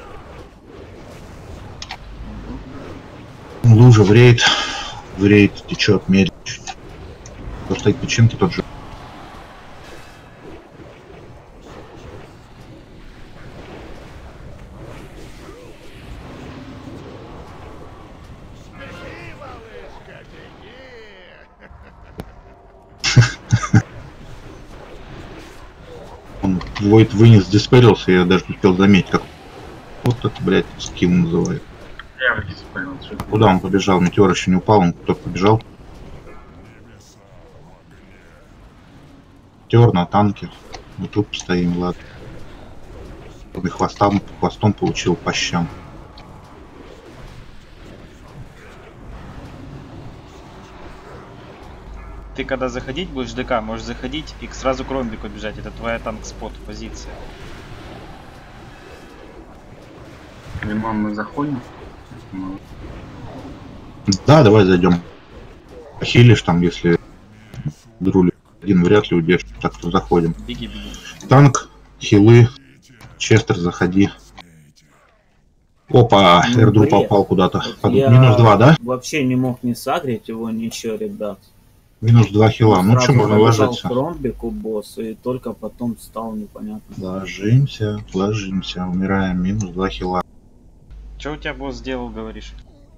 Лужа в рейд. В рейд течет медленно. Кто стоит печенки, тот же. Он Войд вынес, диспарился, я даже не успел заметить, как вот это, блядь, скилл называют. Я уже понял, что это. Куда он побежал? Метеор еще не упал, он только побежал. Метеор на танке. Мы тут стоим, ладно. И хвостом, хвостом получил по щам. ты когда заходить будешь ДК, можешь заходить и сразу к ромбику бежать. Это твоя танк-спот позиция. Лимон, мы заходим? Да, давай зайдем. Хилишь там, если друли один вряд ли удержишь, так что заходим. Беги, беги. Танк, хилы, Честер, заходи. Опа, Ну, Эрдру блин, попал куда-то. вот я Минус два, да? вообще не мог не сагрить его ничего, ребят. Минус два хила. Ну Сразу что, можно забежал ложиться? к ромбику боссу и только потом стал непонятно. Ложимся, ложимся, умираем. Минус два хила. Что у тебя босс сделал, говоришь?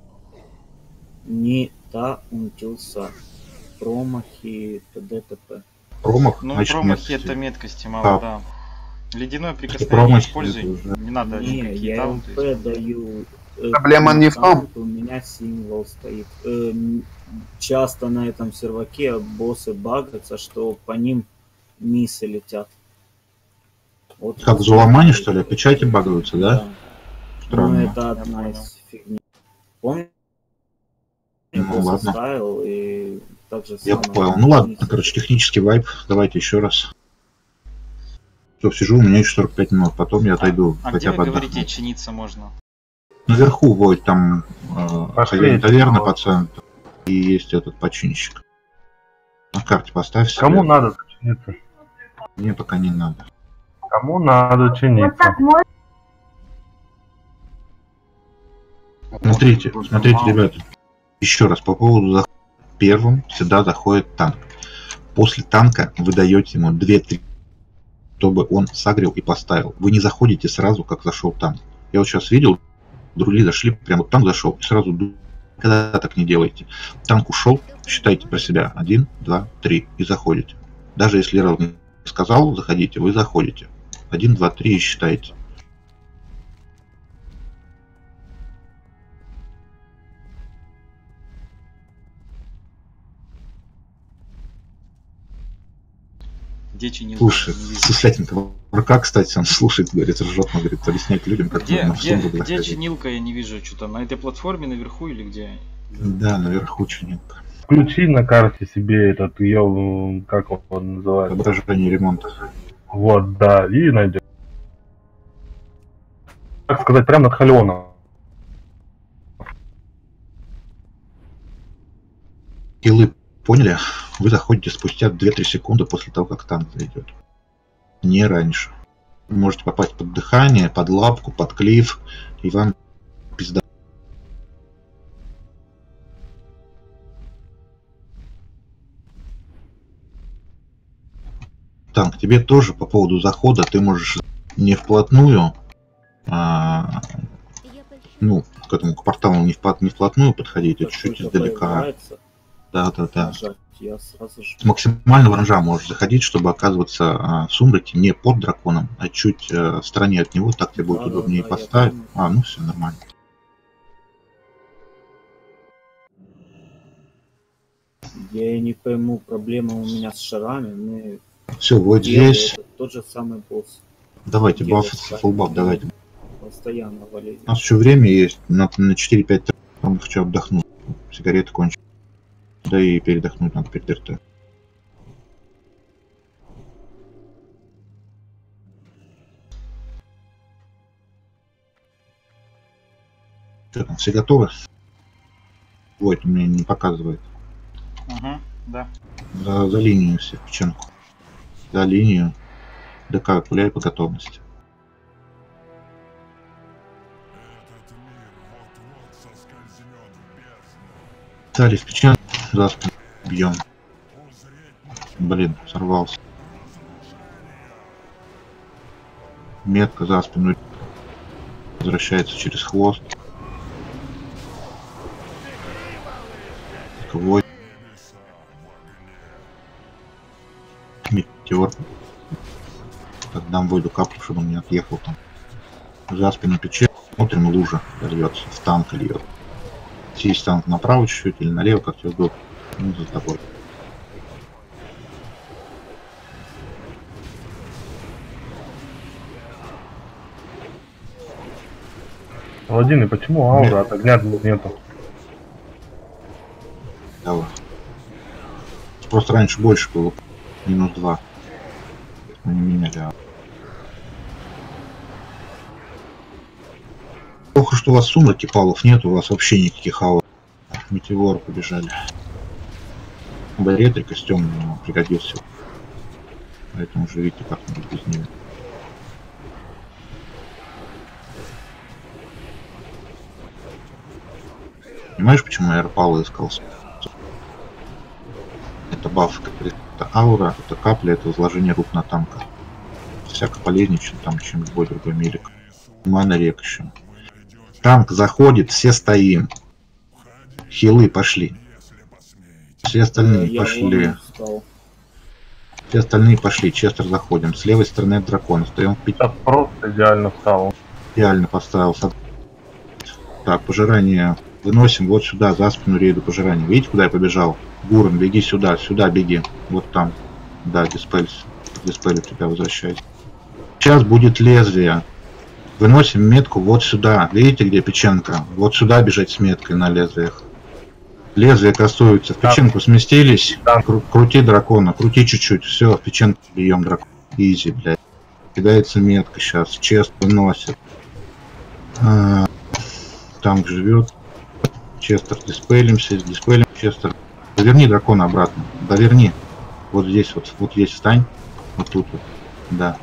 Не таунтился. Промахи, т.д. т.п. Промах, Ну, значит, промахи меткости. это меткости мало, А. да. Ледяное Промахи прикосновение используй. это уже- Не надо Не, никакие я таунты. ЛП даю. э, Проблема не в том. таунт, У меня символ стоит. Эм, часто на этом серваке боссы багаются, что по ним миссы летят. Вот Как в Зуламане, что ли? Печати багаются, да? Да. Ну, Странно. это одна из фигней. Помню, Ну, босса ладно. ставил и так же Я самое понял. Ну ладно, миссы. короче, технический вайп. Давайте еще раз. Все, сижу, у меня еще сорок пять минут, потом я отойду А где хотя вы бы говорите, отдохнуть. чиниться можно? Наверху вот там э, Пошли, хозяин таверны вот. по центру. И есть этот починщик. На карте поставь себе. Кому надо чиниться? Мне пока не надо. Кому надо чиниться? Смотрите, Может, смотрите, мало. ребята. Еще раз по поводу захода. Первым всегда заходит танк. После танка вы даете ему две-три, чтобы он сагрил и поставил. Вы не заходите сразу, как зашел танк. Я вот сейчас видел, друли зашли, прямо вот танк зашел, и сразу ду- никогда так не делайте. Танк ушел, считайте про себя. Один, два, три и заходите. Даже если раз не сказал, заходите, вы заходите. Один, два, три и считаете. Где чинился? Слушай, Не вижу. суслятенького рука, кстати, он слушает, говорит, ржет, он говорит, объяснять людям, как Где, нужно в где, сумку где заходить. чинилка, я не вижу, что-то на этой платформе наверху или где? Да, наверху чинилка. Включи на карте себе этот ее, как он называется. Отображение ремонта. Вот, да, и найдешь. Так сказать, прямо над Халионом. Хилы, поняли? Вы заходите спустя две-три секунды после того, как танк зайдет. Не раньше. Вы можете попасть под дыхание, под лапку, под клифф, и вам пизда. Танк, тебе тоже по поводу захода ты можешь не вплотную, а, ну, к этому к порталу не, вплот, не вплотную подходить, а Как чуть-чуть только издалека. появляется, Да, да, да. нажать, я сразу же... С максимального ранжа можешь заходить, чтобы оказываться а, в сумраке не под драконом, а чуть а, в стороне от него, так тебе будет Да, да, удобнее да, я поставить. помню. А, ну все нормально. Я не пойму, проблема у меня с шарами. Мы Все, вот делали, здесь. это тот же самый босс. Давайте делать баф, сами. фулбаф, давайте. Постоянно валили. У нас еще время есть, на, на четыре-пять там хочу отдохнуть. Сигареты кончились. Да и передохнуть надо перед РТ. Что там, все готовы? Вот, у меня не показывает. Угу, да. За, за линию все, печенку. За линию. ДК, пуляй по готовности. Дали в печенку, за спину бьем. Блин, сорвался. Метка за спину. Возвращается через хвост. Кого? Метеор. Так, дам Войду каплю, чтобы он не отъехал там. За спину печень. Смотрим, лужа льется. В танк льет. Есть танк направо чуть-чуть или налево, как тебе удобно. Ну, за тобой. Паладины, почему аура от огня нету? Давай. Просто раньше больше было. Минус два. Они меняли. Плохо, что у вас сумраки палов нет, у вас вообще никаких ауров. Метеоры побежали. Барет и костюм ему пригодился. Поэтому живите как-нибудь без него. Понимаешь, почему я Рпала искал? Это баф, это аура, это капля, это возложение рук на танка. Всяко полезнее, чем там, чем любой другой милик. Мана рек еще. Танк заходит, все стоим. Хилы пошли. Все остальные Я пошли. Все остальные пошли. Честер заходим. С левой стороны от дракона. Стоим в пяти. Так просто идеально встал. Идеально поставился. Так, пожирание. Выносим вот сюда, за спину рейду пожирания. Видите, куда я побежал? Гурен, беги сюда, сюда беги. Вот там. Да, диспель. Диспель у тебя возвращайся. Сейчас будет лезвие. Выносим метку вот сюда. Видите, где печенка? Вот сюда бежать с меткой на лезвиях. Лезвие кастуется. В печенку сместились. Кру крути дракона. Крути чуть-чуть. Все, в печенку бьем дракона. Изи, блядь. Кидается метка сейчас. Чест выносит. А, танк живет. Честер, диспелимся. Диспелим Честер. Доверни дракона обратно. Доверни. Вот здесь вот. Вот здесь встань. Вот тут вот. Да.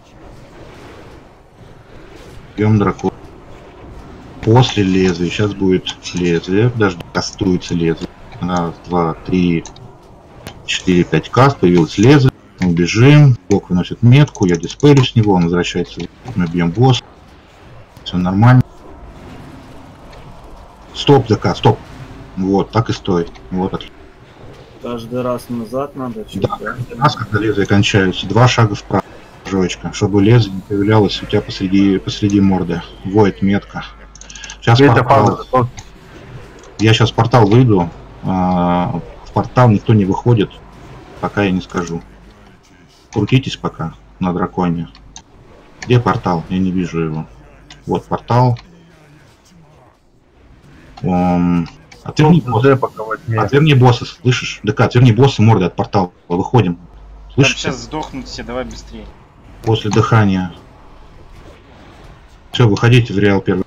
Бьем дракона. После лезвия. Сейчас будет лезвие. Даже кастуется лезвие. Раз, два, три, четыре, пять каст. Появилось лезвие. Мы бежим. Бог выносит метку. Я диспелю с него. Он возвращается. Мы бьем босс. Все нормально. Стоп, ДК, стоп. Вот, так и стой. Вот, отлично. Каждый раз назад надо? Да, каждый раз, когда лезвия кончаются. Два шага вправо. Жочка, чтобы лезвие не появлялось у тебя посреди, посреди морды. Воет метка. Сейчас портал. Я сейчас в портал выйду. А, в портал никто не выходит, пока я не скажу. Крутитесь пока на драконе. Где портал? Я не вижу его. Вот портал. Um, отверни босса. Отверни босса, слышишь? ДК, отверни босса морды от портала. Выходим. Слышишь? Сейчас сдохнут все, давай быстрее. После дыхания. Все, выходите в реал первый.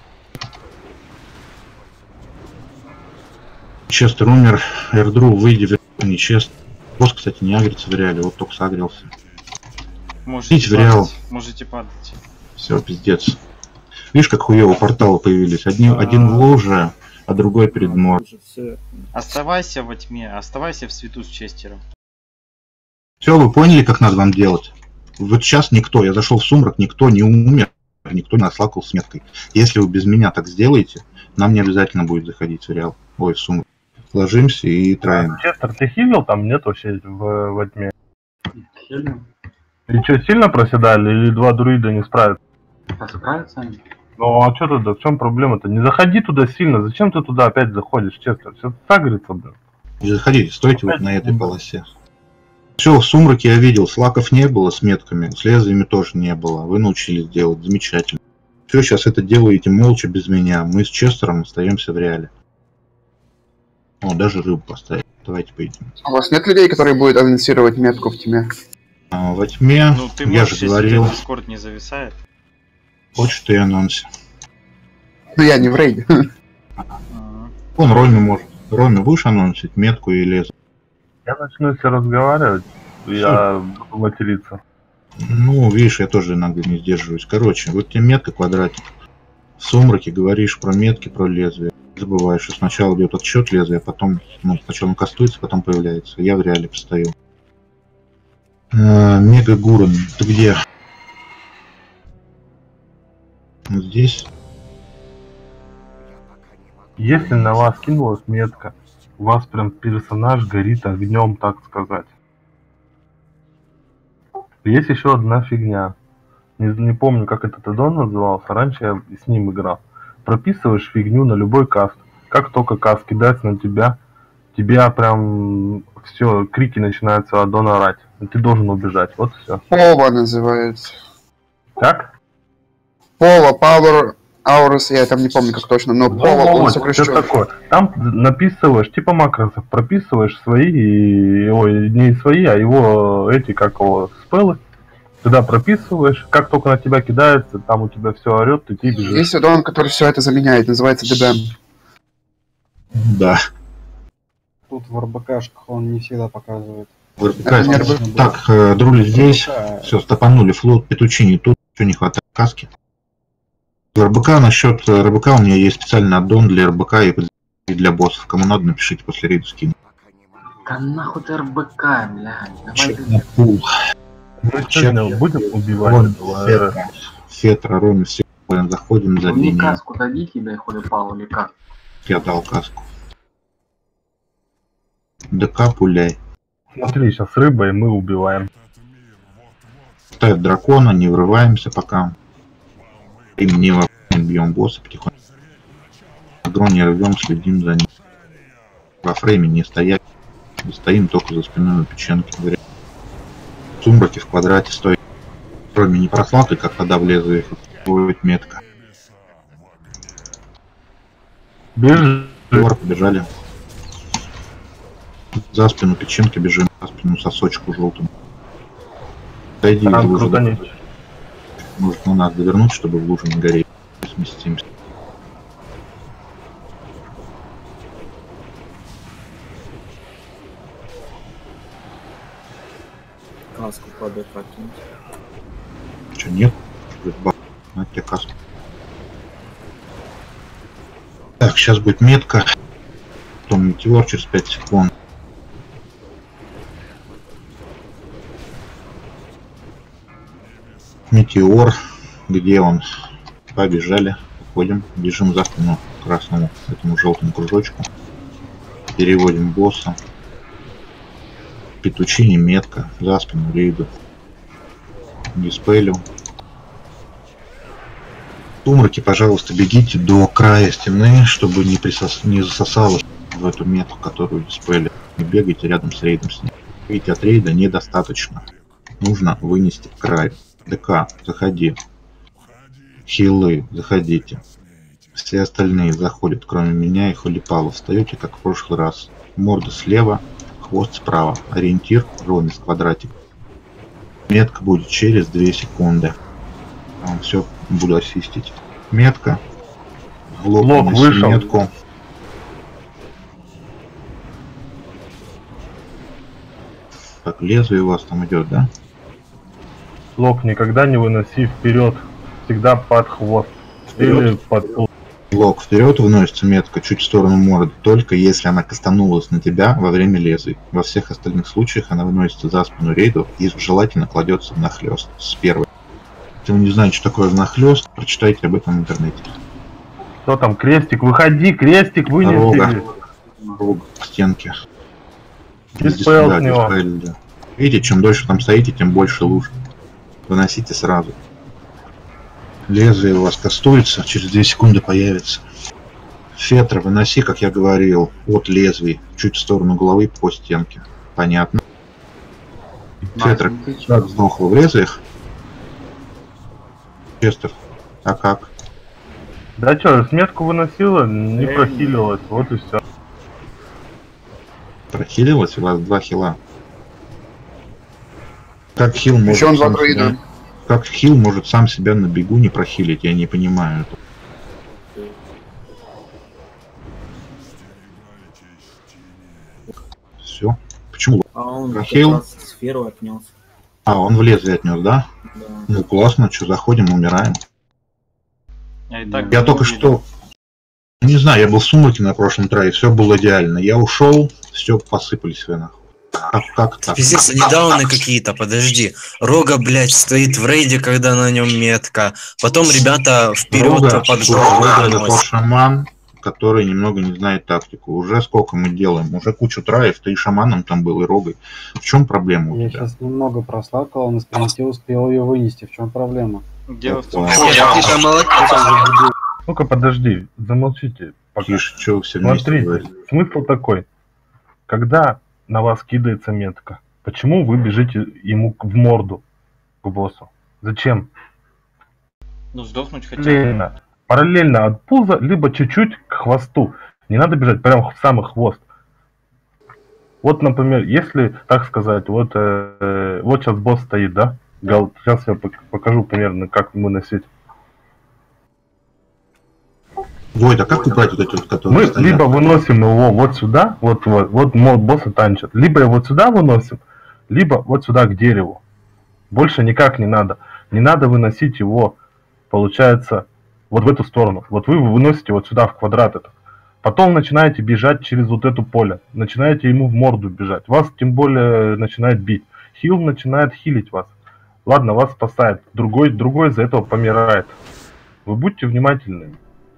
Честер умер. Эрдру, выйди в реал, не Честер. Босс, кстати, не агрится в реале, вот только согрелся. Можете в реал. падать. Можете падать. Все, пиздец. Видишь, как хуево порталы появились? Одни, а -а -а. Один в луже, а другой перед морем. Оставайся во тьме, оставайся в свету с Честером. Все, вы поняли, как надо вам делать? Вот сейчас никто, я зашел в сумрак, никто не умер, никто не ослакал с меткой. Если вы без меня так сделаете, нам не обязательно будет заходить в реал. Ой, в сумрак. Ложимся и траем. Честер, ты хилил? Там нет вообще в, во тьме. Хилил. И что, сильно проседали или два друида не справятся? Справятся они? Ну а что туда, в чем проблема-то? Не заходи туда сильно, зачем ты туда опять заходишь, Честер? Все сагрится, блин. Не заходите, стойте опять вот на этой полосе. Все, в сумраке я видел, слаков не было с метками, с лезвиями тоже не было. Вы научились делать, замечательно. Все, сейчас это делаете молча, без меня. Мы с Честером остаемся в реале. О, даже рыбу поставить. Давайте поедем. А у вас нет людей, которые будут анонсировать метку в тьме? А, во тьме, ну, ты я же говорил. Дискорд не зависает. Хочешь, ты анонсе. Ну я не в рейде. Он Роме может. Роме, будешь анонсить метку и лезвие? Я начну, если разговаривать, я буду материться. Ну, видишь, я тоже иногда не сдерживаюсь. Короче, вот тебе метка, квадратик. В сумраке говоришь про метки, про лезвие. Забываешь, что сначала идет отсчет лезвия, потом, ну, сначала он кастуется, потом появляется. Я в реале постою. А, Мега Гурен, ты где? Вот здесь. Если на вас кинулась метка, у вас прям персонаж горит огнем, так сказать. Есть еще одна фигня. Не, не помню, как этот аддон назывался. Раньше я с ним играл. Прописываешь фигню на любой каст. Как только каст кидается на тебя, тебя прям все, крики начинаются аддон орать. И ты должен убежать. Вот все. Пова называется. Как? Пова, Power Аурус, я там не помню как точно, но Вот, Пол, он вот, сокращен. что такое? Там написываешь, типа макросов, прописываешь свои, ой, не свои, а его, эти, как его, спеллы. Туда прописываешь, как только на тебя кидается, там у тебя все орет, и ты бежишь. Есть аддон, который все это заменяет, называется ди би эм. Да. Тут в РБКшках он не всегда показывает. В РБК. Это не РБК. Так, э, Друли здесь. РБК. Все, стопанули. Флот, Петучини тут. Что не хватает каски. В РБК, насчет РБК у меня есть специальный аддон для РБК и для боссов. Кому надо, напишите после рейда скину. Да нахуй ты РБК, блядь. Давай Чек ты... на пул. Мы Чек. сегодня будем убивать Рон, этого, Фетра, Фетра, Роми, все. Заходим за Мне линию. каску дади тебе, хули пал, или как? Я дал каску. ДК пуляй. Смотри, сейчас рыба, и мы убиваем. Ставят дракона, не врываемся пока. И не во- бьем босса потихоньку. Агро не рвем, следим за ним. Во фрейме не стоять. Стоим только за спиной у печенки. В сумраке в квадрате стоит. Кроме не прослаты, как тогда в лезвие будет метка. Бежи. Двор побежали. За спину печенки бежим, за спину сосочку желтым. Дойди из Там лужи. крутануть. Может на нас довернуть, чтобы в луже не гореть. Сместимся. Каску по ДК кинуть. Че, нет? На тебе каску. Так, сейчас будет метка. Потом метеор через пять секунд. Метеор. Где он? Побежали. Уходим. Бежим за спину красному, этому желтому кружочку. Переводим босса. Петучини метка. За спину рейду. Диспелю. Сумраки, пожалуйста, бегите до края стены, чтобы не, присос... не засосало в эту метку, которую диспели. Не бегайте рядом с рейдом с ним. Видите, от рейда недостаточно. Нужно вынести к краю. ДК, заходи. Хилы, заходите. Все остальные заходят, кроме меня и Холипала. Встаете, как в прошлый раз. Морда слева, хвост справа. Ориентир, ромис, квадратик. Метка будет через две секунды. Все, буду ассистить. Метка. Глок, Глок неси вышел. метку. Так, лезвие у вас там идет, да? Лок никогда не выноси вперед. Всегда под хвост. Или под... Блок вперед выносится метка чуть в сторону морды, только если она кастанулась на тебя во время лезвий. Во всех остальных случаях она выносится за спину рейду и желательно кладется внахлёст с первой. Если вы не знаете, что такое внахлёст, прочитайте об этом в интернете. Что там, крестик? Выходи, крестик вынеси. Рога. Рога к стенке. Диспел Да, с него. диспел, да. Видите, чем дольше там стоите, тем больше луж. Выносите сразу. Лезвие у вас кастуется, через две секунды появится. Фетра, выноси, как я говорил, от лезвий, чуть в сторону головы по стенке. Понятно? Фетра, как сдохла в лезвиях? Честер, а как? Да что, сметку выносила, не прохилилась, вот и все. Прохилилось? У вас два хила. Как хил может Еще он два сам друида. себя... Как хил может сам себя на бегу не прохилить? Я не понимаю это. Все. Почему? А он как Прохил? раз сферу отнес. А, он в лезвие отнес, да? Да. Ну классно, что, заходим, умираем. Я, и так Я только что... Не знаю, я был в сумраке на прошлом трае, все было идеально. Я ушел, все посыпались вы нахуй. Как, как так? Пиздец, они дауны какие-то, подожди. Рога, блядь, стоит в рейде, когда на нем метка. Потом ребята вперед Рога, под слушай, Рога это гору тот шаман, который немного не знает тактику. Уже сколько мы делаем? Уже кучу траев, ты и шаманом там был, и Рогой. В чем проблема у Я тебя? сейчас немного прослакал, на спринте успел ее вынести. В чем проблема? Дело в том, Ну-ка, подожди, замолчите. Пока. Тише, что вы все вместе Смотрите, говорите? смысл такой. Когда на вас кидается метка, почему вы бежите ему в морду, к боссу? Зачем? ну сдохнуть хотя бы. Лена. параллельно от пуза, либо чуть-чуть к хвосту. Не надо бежать прямо в самый хвост. Вот, например, если, так сказать, вот, э, вот сейчас босс стоит, да? Гал, сейчас я покажу примерно, как ему носить. Войд, а как убрать вот эти вот, которые Мы стоят? либо выносим его вот сюда, вот, вот, вот босса танчат, либо его вот сюда выносим, либо вот сюда к дереву. Больше никак не надо. Не надо выносить его, получается, вот в эту сторону. Вот вы выносите вот сюда в квадрат этот. Потом начинаете бежать через вот это поле. Начинаете ему в морду бежать. Вас тем более начинает бить. Хил начинает хилить вас. Ладно, вас спасает. Другой, другой из-за этого помирает. Вы будьте внимательны.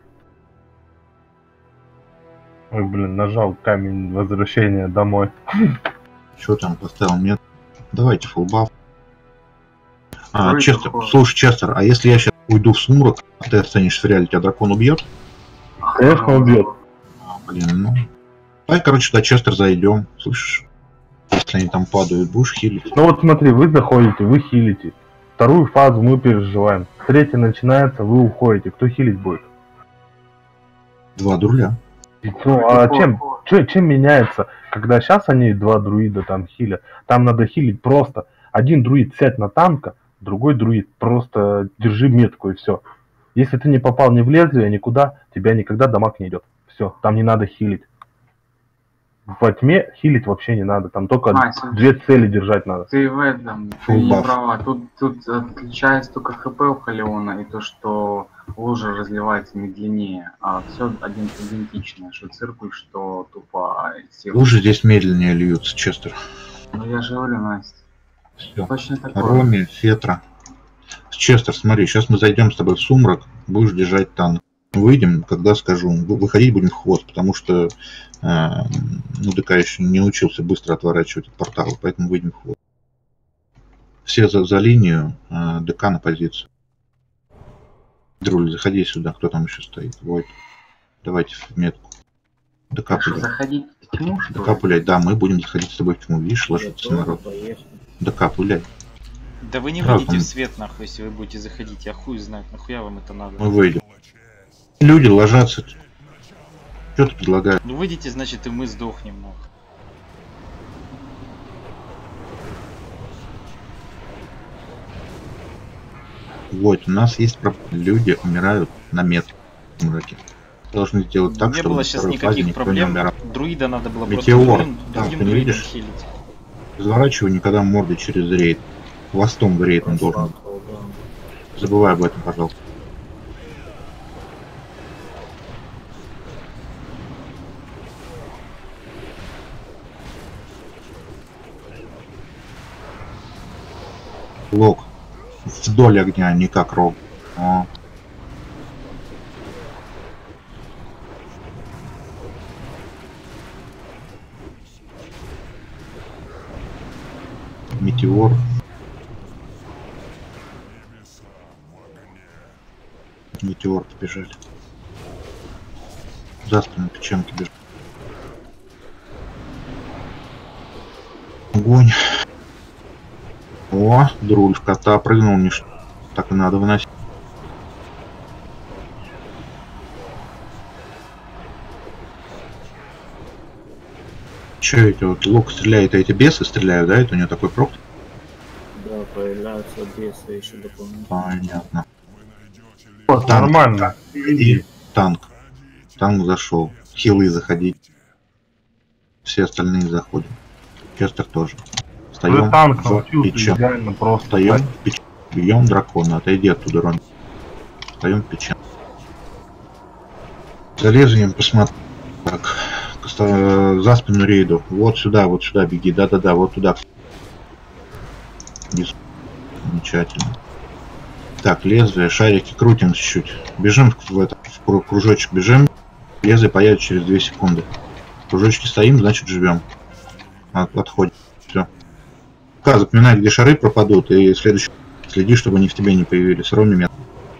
Ой, блин, нажал камень возвращения домой. Что там поставил? Нет. Давайте фулбаф. А, Ой, Честер, какой. слушай, Честер, а если я сейчас уйду в сумрак, а ты останешься в реале, тебя дракон убьет? Конечно, убьет. А, блин, ну. Давай, короче, до Честер зайдем, слышишь? Если они там падают, будешь хилить. Ну вот смотри, вы заходите, вы хилите. Вторую фазу мы переживаем. Третья начинается, вы уходите. Кто хилить будет? Два друля. Ну, а чем, чем, чем меняется, когда сейчас они два друида там хилят? Там надо хилить просто. Один друид сядь на танка, другой друид просто держи метку и все. Если ты не попал ни в лезвие, никуда, тебя никогда дамаг не идет. Все, там не надо хилить. Во тьме хилить вообще не надо, там только Мася, две цели держать надо. Ты в этом, ты Full не buff. права. Тут, тут отличается только хп у Халеона и то, что лужа разливается медленнее, а все один, идентично, что циркуль, что тупо сила. Лужи здесь медленнее льются, Честер. Ну я же говорю, Настя, Все. точно такое. Роми, Фетра. Честер, смотри, сейчас мы зайдем с тобой в сумрак, будешь держать танк. Выйдем, когда скажу. Выходить будем в хвост, потому что э, ну, ДК еще не научился быстро отворачивать от портала, поэтому выйдем в хвост. Все за, за линию, э, ДК на позицию. Друль, заходи сюда, кто там еще стоит. Войд. Давайте в метку. ДК Так что, пулять. заходить в тьму, что ДК ли? пулять, да, мы будем заходить с тобой в тьму. Видишь, ложится Готово, народ. поехали. ДК пулять. Да вы не Разум. выйдете в свет, нахуй, если вы будете заходить. Я хуй знаю, нахуя вам это надо. Мы выйдем. Люди ложатся. Что ты предлагаешь? Ну выйдите, значит, и мы сдохнем, нахуй. Вот, у нас есть проблема. Люди умирают на метке в сумраке. Должны сделать так, не чтобы было на сейчас второй фазе никаких никто не проблем. умирал. Друида надо было Метеор. просто другим, Да, другим ты не друидом видишь? хилить. Разворачивай никогда мордой через рейд. Хвостом в рейд он должен. Прослакал, да. Забывай об этом, пожалуйста. Лог. Вдоль огня, не как рог. О. Метеор. Метеор побежали. За спину печенки бежали. Огонь. О, друль в кота прыгнул, не ш- так и надо выносить. Че эти вот лук стреляет, а эти бесы стреляют, да? Это у него такой прок? Да, появляются бесы еще дополнительно. Понятно. Вот, Танк. нормально. И танк. Танк зашел. Хилы заходить. Все остальные заходят. Честер тоже. Вы Встаем танк в научился печенку. идеально просто. Встаем в печенку. Бьем дракона. Отойди оттуда, Рон. Встаем в печенку. Залезем, посмотрим. Так. Ста- За спину рейду. Вот сюда, вот сюда беги. Да-да-да, вот туда. Вниз. Замечательно. Так, лезвие, шарики крутим чуть-чуть. Бежим в, в, этот, в кру- кружочек, бежим. Лезвие появится через две секунды. В кружочке стоим, значит живем. От, отходим. Все. Пока запоминай, где шары пропадут, и следующий следи, чтобы они в тебе не появились. Роми меня.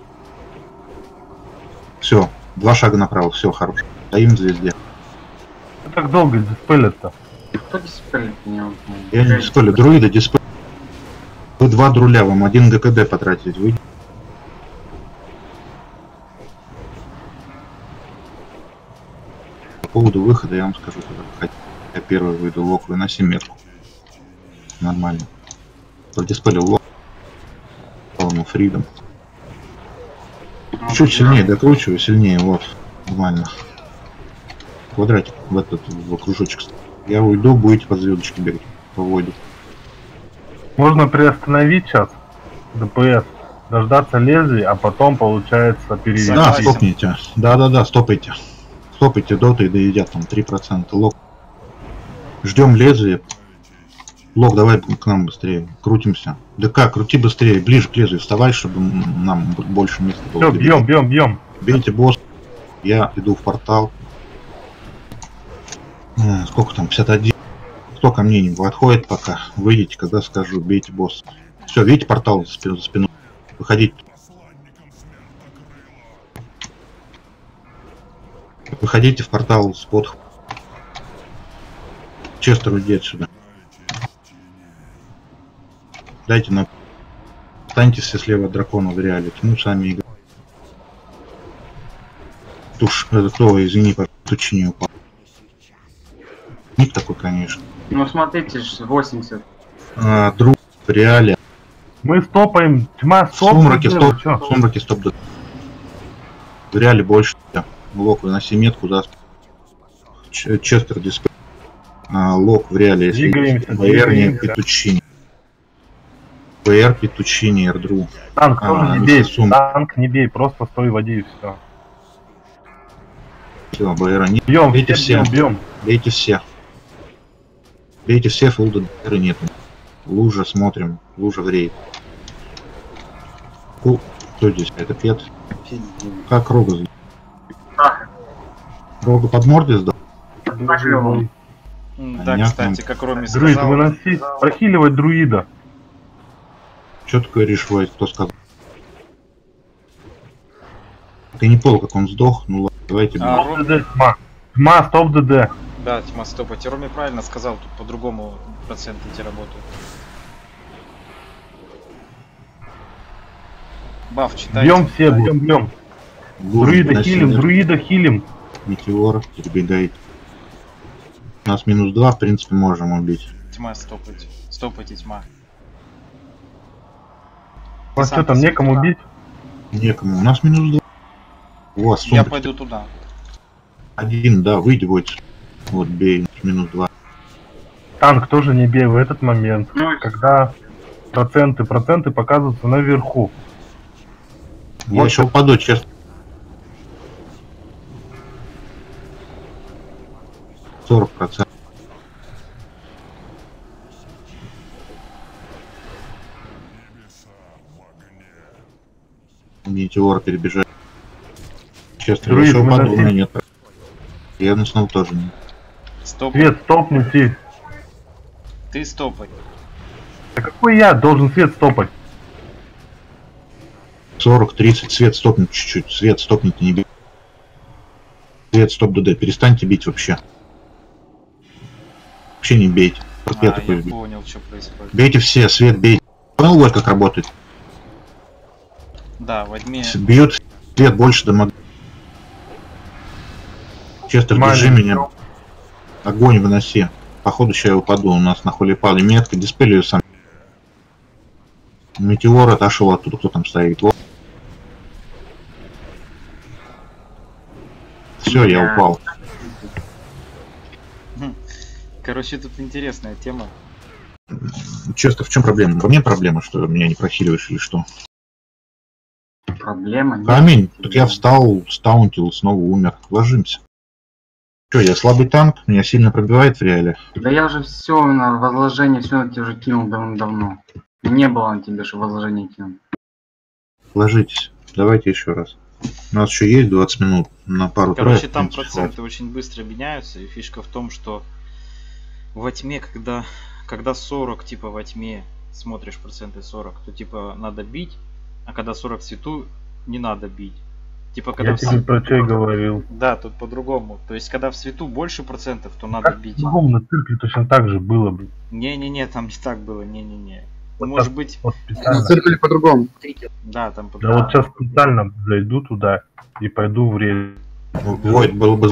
Все, два шага направо, все, хорошо. Стоим в звезде. Так долго диспелят-то. Кто диспелит меня? Я не дисплей, друиды, дисплей. Вы два друля, вам один ГКД потратить. Вы... По поводу выхода я вам скажу, когда выходить. Я первый выйду в лок, выноси метку. Нормально. Продиспелил лок. Ему фридом. Чуть сильнее докручиваю, сильнее, вот. Нормально. Квадратик в этот, в кружочек. Я уйду, будете по звездочке бегать. По воду. Можно приостановить сейчас ДПС, дождаться лезвия, а потом получается перейти. Да, стопните. Да-да-да, стопайте. Стопайте доты и доедят там три процента. Лок. Ждем лезвие. Лок, давай к нам быстрее. Крутимся. ДК, крути быстрее, ближе к лезвию вставай, чтобы нам больше места было. Все, бьем, бьем, бьем. Бейте босс. Я иду в портал. Сколько там? пятьдесят один. Кто ко мне не подходит пока? Выйдите, когда скажу, бейте босс. Все, видите портал за спиной? За спиной. Выходите. Выходите в портал с подходом. Честер, уйди отсюда. Дайте на... Встаньте все слева от дракона в реале. Тьму сами играть. Туш... Кто, извини, по тучине упал. Ник такой, конечно. Ну смотрите, восемьдесят. А, друг в реале. Мы стопаем. Тьма, стоп. Сумраки, стоп. Сумраки, стоп. В реале больше. Лок, выноси метку, да. Честер дисплей. А, лок в реале, если БР не петучини. БР петучини, Эрдру. Танк а, тоже не бей, сум. Танк не бей, просто стой в воде и все. Все, БР не бьем, бейте все, бьем, бьем. Бейте все. Бейте все, фулда БР нету. Лужа смотрим, лужа в рейд. Ку... Кто здесь? Это Пет? Как Рога сдал? Рога под мордой сдал? Да, кстати, как Роми сказал. Друид, выноси, прохиливать друида. Что ты говоришь, Вайт, кто сказал? Ты не понял, как он сдох, ну ладно, давайте. А, Стоп ДД, тьма. Тьма, стоп ДД. Да, тьма, стопайте. Роми правильно сказал, тут по-другому проценты эти работают. Баф читайте. Бьем все, бьем, бьем. Друида хилим, друида хилим. Метеор, перебегает. У нас минус два, в принципе, можем убить. Тьма, стопайте. Стопайте, тьма. А что там, некому бить? Некому, у нас минус два. У вас Я пойду туда. Один, да, выйди, будет. Вот, бей, минус два. Танк тоже не бей в этот момент, когда проценты, проценты показываются наверху. Я вот еще упаду, честно. сорок процентов. Метеор перебежать. Честно, еще упаду, у меня нет. Я на снова тоже нет. Стоп. Свет, стопните. Ты стопай. А какой я должен свет стопать? сорок, тридцать, свет стопнуть чуть-чуть. Свет стопните, не бей. Свет, стоп, ДД, перестаньте бить вообще. Вообще не бейте. А, я такой понял, что происходит. Бейте все, свет бейте. Понял, вот как работает? Да, возьми. Бьют свет больше дамаг. Честер, держи меня. Огонь выноси. Походу сейчас я упаду. У нас на холле пали метка. Диспелью сам. Метеор отошел оттуда. Кто там стоит? Вот. Все, я упал. Короче, тут интересная тема. Честно, в чем проблема? Во мне проблема, что меня не прохиливаешь или что? Проблема? Камень. Тут я встал, стаунтил, снова умер. Ложимся. Что, я слабый танк? Меня сильно пробивает в реале? Да я уже все на возложение, все на тебя уже кинул давно-давно. Не было на тебе, что возложение кинул. Ложитесь. Давайте еще раз. У нас еще есть двадцать минут на пару. Короче, там проценты очень быстро меняются. И фишка в том, что во тьме, когда, когда сорок, типа во тьме, смотришь проценты сорок, то типа надо бить, а когда сорок в свету, не надо бить. Типа когда я в... тебе про что говорил. Да, тут по-другому. То есть когда в свету больше процентов, то надо как бить. По-другому на цирке точно так же было бы. Не-не-не, там не так было, не-не-не. Вот Может так, быть... Вот на цирке по-другому. Да, там по-другому. Да, вот сейчас специально зайду туда и пойду в рейд. Войд, было бы